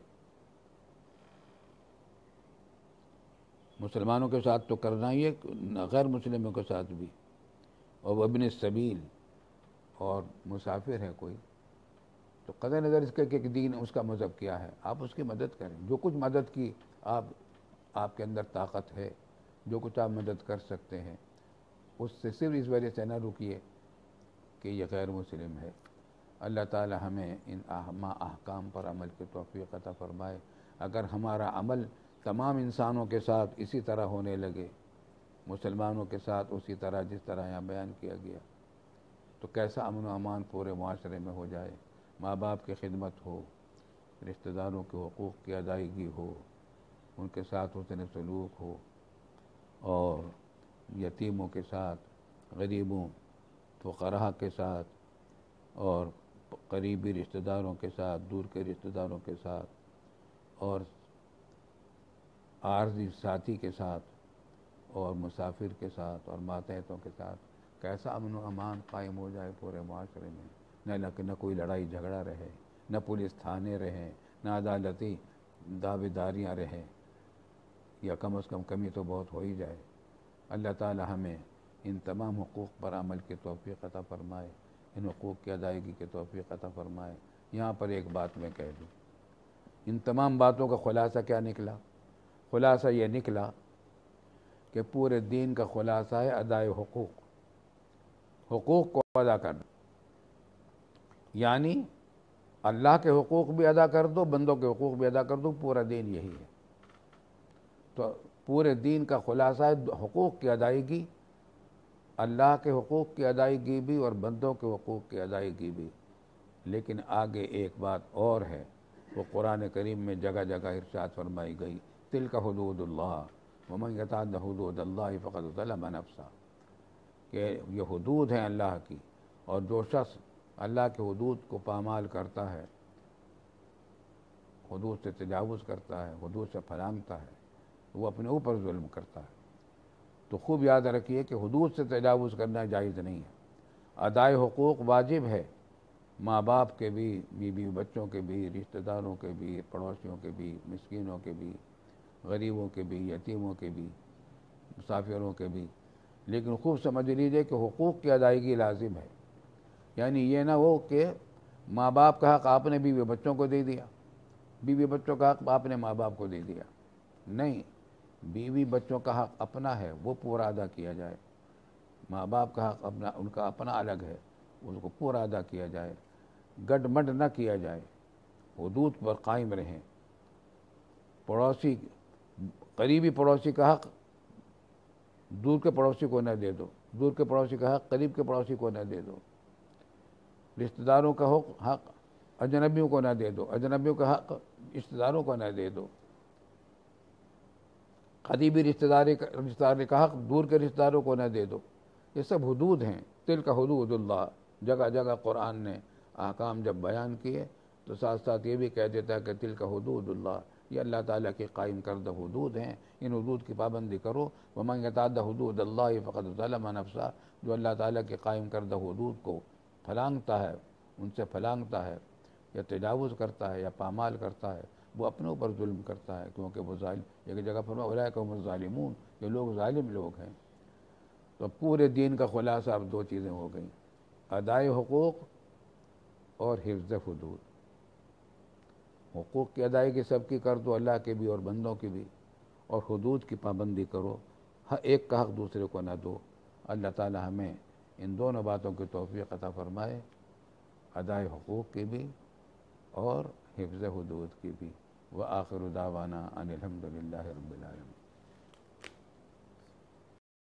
مسلمانوں کے ساتھ تو کرنا ہی ہے، غیر مسلموں کے ساتھ بھی، اور ابن السبیل اور مسافر ہے کوئی، تو قطع نظر اس کے کہ دین اس کا مذہب کیا ہے، آپ اس کی مدد کریں، جو کچھ مدد کی آپ آپ کے اندر طاقت ہے، جو کچھ آپ مدد کر سکتے ہیں، اس سے صرف اس وجہ سے نہ رکیے کہ یہ غیر مسلم ہے۔ اللہ تعالی ہمیں ان احکام پر عمل کی توفیق عطا فرمائے۔ اگر ہمارا عمل تمام انسانوں کے ساتھ اسی طرح ہونے لگے، مسلمانوں کے ساتھ اسی طرح جس طرح یہاں بیان کیا گیا، تو کیسا امن و امان پورے معاشرے میں ہو جائے، ماں باپ کی خدمت ہو، رشتہ داروں کے حقوق کی ادائیگی ہو، ان کے ساتھ حسن سلوک ہو، اور یتیموں کے ساتھ، غریبوں، فقراء کے ساتھ، اور قریبی رشتہ داروں کے ساتھ، دور کے رشتہ داروں کے ساتھ، اور عارضی ساتھی کے ساتھ، اور مسافر کے ساتھ، اور ماتحتوں کے ساتھ کیسا امن و امان قائم ہو جائے پورے معاشرے میں، نہ نہ کوئی لڑائی جھگڑا رہے، نہ پولیس تھانے رہیں، نہ عدالتی دعوے داریاں رہیں، یا کم از کم کمی تو بہت ہو ہی جائے۔ اللہ تعالی ہمیں ان تمام حقوق پر عمل کی توفیق عطا فرمائے، ان حقوق کی ادائیگی کی توفیق عطا فرمائے۔ یہاں پر ایک بات میں کہہ دوں، ان تمام باتوں کا خلاصہ کیا نکلا؟ خلاصہ یہ نکلا کہ پورے دین کا خلاصہ ہے ادائے حقوق، حقوق کو ادا کرنا، یعنی اللہ کے حقوق بھی ادا کر دو، بندوں کے حقوق بھی ادا کر دو، پورا دین یہی ہے۔ تو پورے دین کا خلاصہ ہے حقوق کی ادائیگی، اللہ کے حقوق کی ادائیگی بھی اور بندوں کے حقوق کی ادائیگی بھی۔ لیکن آگے ایک بات اور ہے، وہ قرآن کریم میں جگہ جگہ ارشاد فرمائی گئی، تلک حدود اللہ ومن یتعد حدود اللہ فقد ظلم نفسہ، کہ یہ حدود ہیں اللہ کی، اور جو شخص اللہ کے حدود کو پامال کرتا ہے، حدود سے تجاوز کرتا ہے، حدود سے پھلانگتا ہے، وہ اپنے اوپر ظلم کرتا ہے۔ تو خوب یاد رکھیے کہ حدود سے تجاوز کرنا جائز نہیں ہے، ادائے حقوق واجب ہے، ماں باپ کے بھی، بیوی بچوں کے بھی، رشتہ داروں کے بھی، پڑوسیوں کے بھی، مسکینوں کے بھی، غریبوں کے بھی، یتیموں کے بھی، مسافروں کے بھی، لیکن خوب سمجھ لیجیے کہ حقوق کی ادائیگی لازم ہے۔ یعنی یہ نہ ہو کہ ماں باپ کا حق آپ نے بیوی بچوں کو دے دیا، بیوی بچوں کا حق آپ نے ماں باپ کو دے دیا، نہیں، بیوی بچوں کا حق اپنا ہے، وہ پورا ادا کیا جائے، ماں باپ کا حق اپنا، ان کا اپنا الگ ہے، اس کو پورا ادا کیا جائے، گڈ مڈ نہ کیا جائے، حدود پر قائم رہیں۔ پڑوسی، قریبی پڑوسی کا حق دور کے پڑوسی کو نہ دے دو، دور کے پڑوسی کا حق قریب کے پڑوسی کو نہ دے دو، رشتہ داروں کا حق حق اجنبیوں کو نہ دے دو، اجنبیوں کا حق رشتہ داروں کو نہ دے دو، قریبی رشتہ داری رشتہ داری کا حق دور کے رشتہ داروں کو نہ دے دو۔ یہ سب حدود ہیں، تلک حدود اللہ۔ جگہ جگہ قرآن نے احکام جب بیان کیے تو ساتھ ساتھ یہ بھی کہہ دیتا ہے کہ تلک حدود اللہ، یہ اللہ تعالیٰ کی قائم کردہ حدود ہیں، ان حدود کی پابندی کرو۔ ومن یتعد حدود اللہ فقد ظلم نفسہ، جو اللہ تعالیٰ کی قائم کردہ حدود کو پھلانگتا ہے، ان سے پھلانگتا ہے، یا تجاوز کرتا ہے یا پامال کرتا ہے وہ اپنے اوپر ظلم کرتا ہے، کیونکہ وہ ظالم، ایک جگہ فرمایا اولئک هم الظالمون، یہ لوگ ظالم لوگ ہیں۔ تو پورے دین کا خلاصہ اب دو چیزیں ہو گئیں، ادائے حقوق اور حفظ حدود۔ حقوق کی ادائیگی سب کی کر دو، اللہ کے بھی اور بندوں کی بھی، اور حدود کی پابندی کرو، ہر ایک کا حق دوسرے کو نہ دو۔ اللہ تعالی ہمیں ان دونوں باتوں کی توفیق عطا فرمائے، ادائے حقوق کی بھی اور حفظ حدود کی بھی۔ وآخر دعوانا ان الحمد للہ رب العالمین۔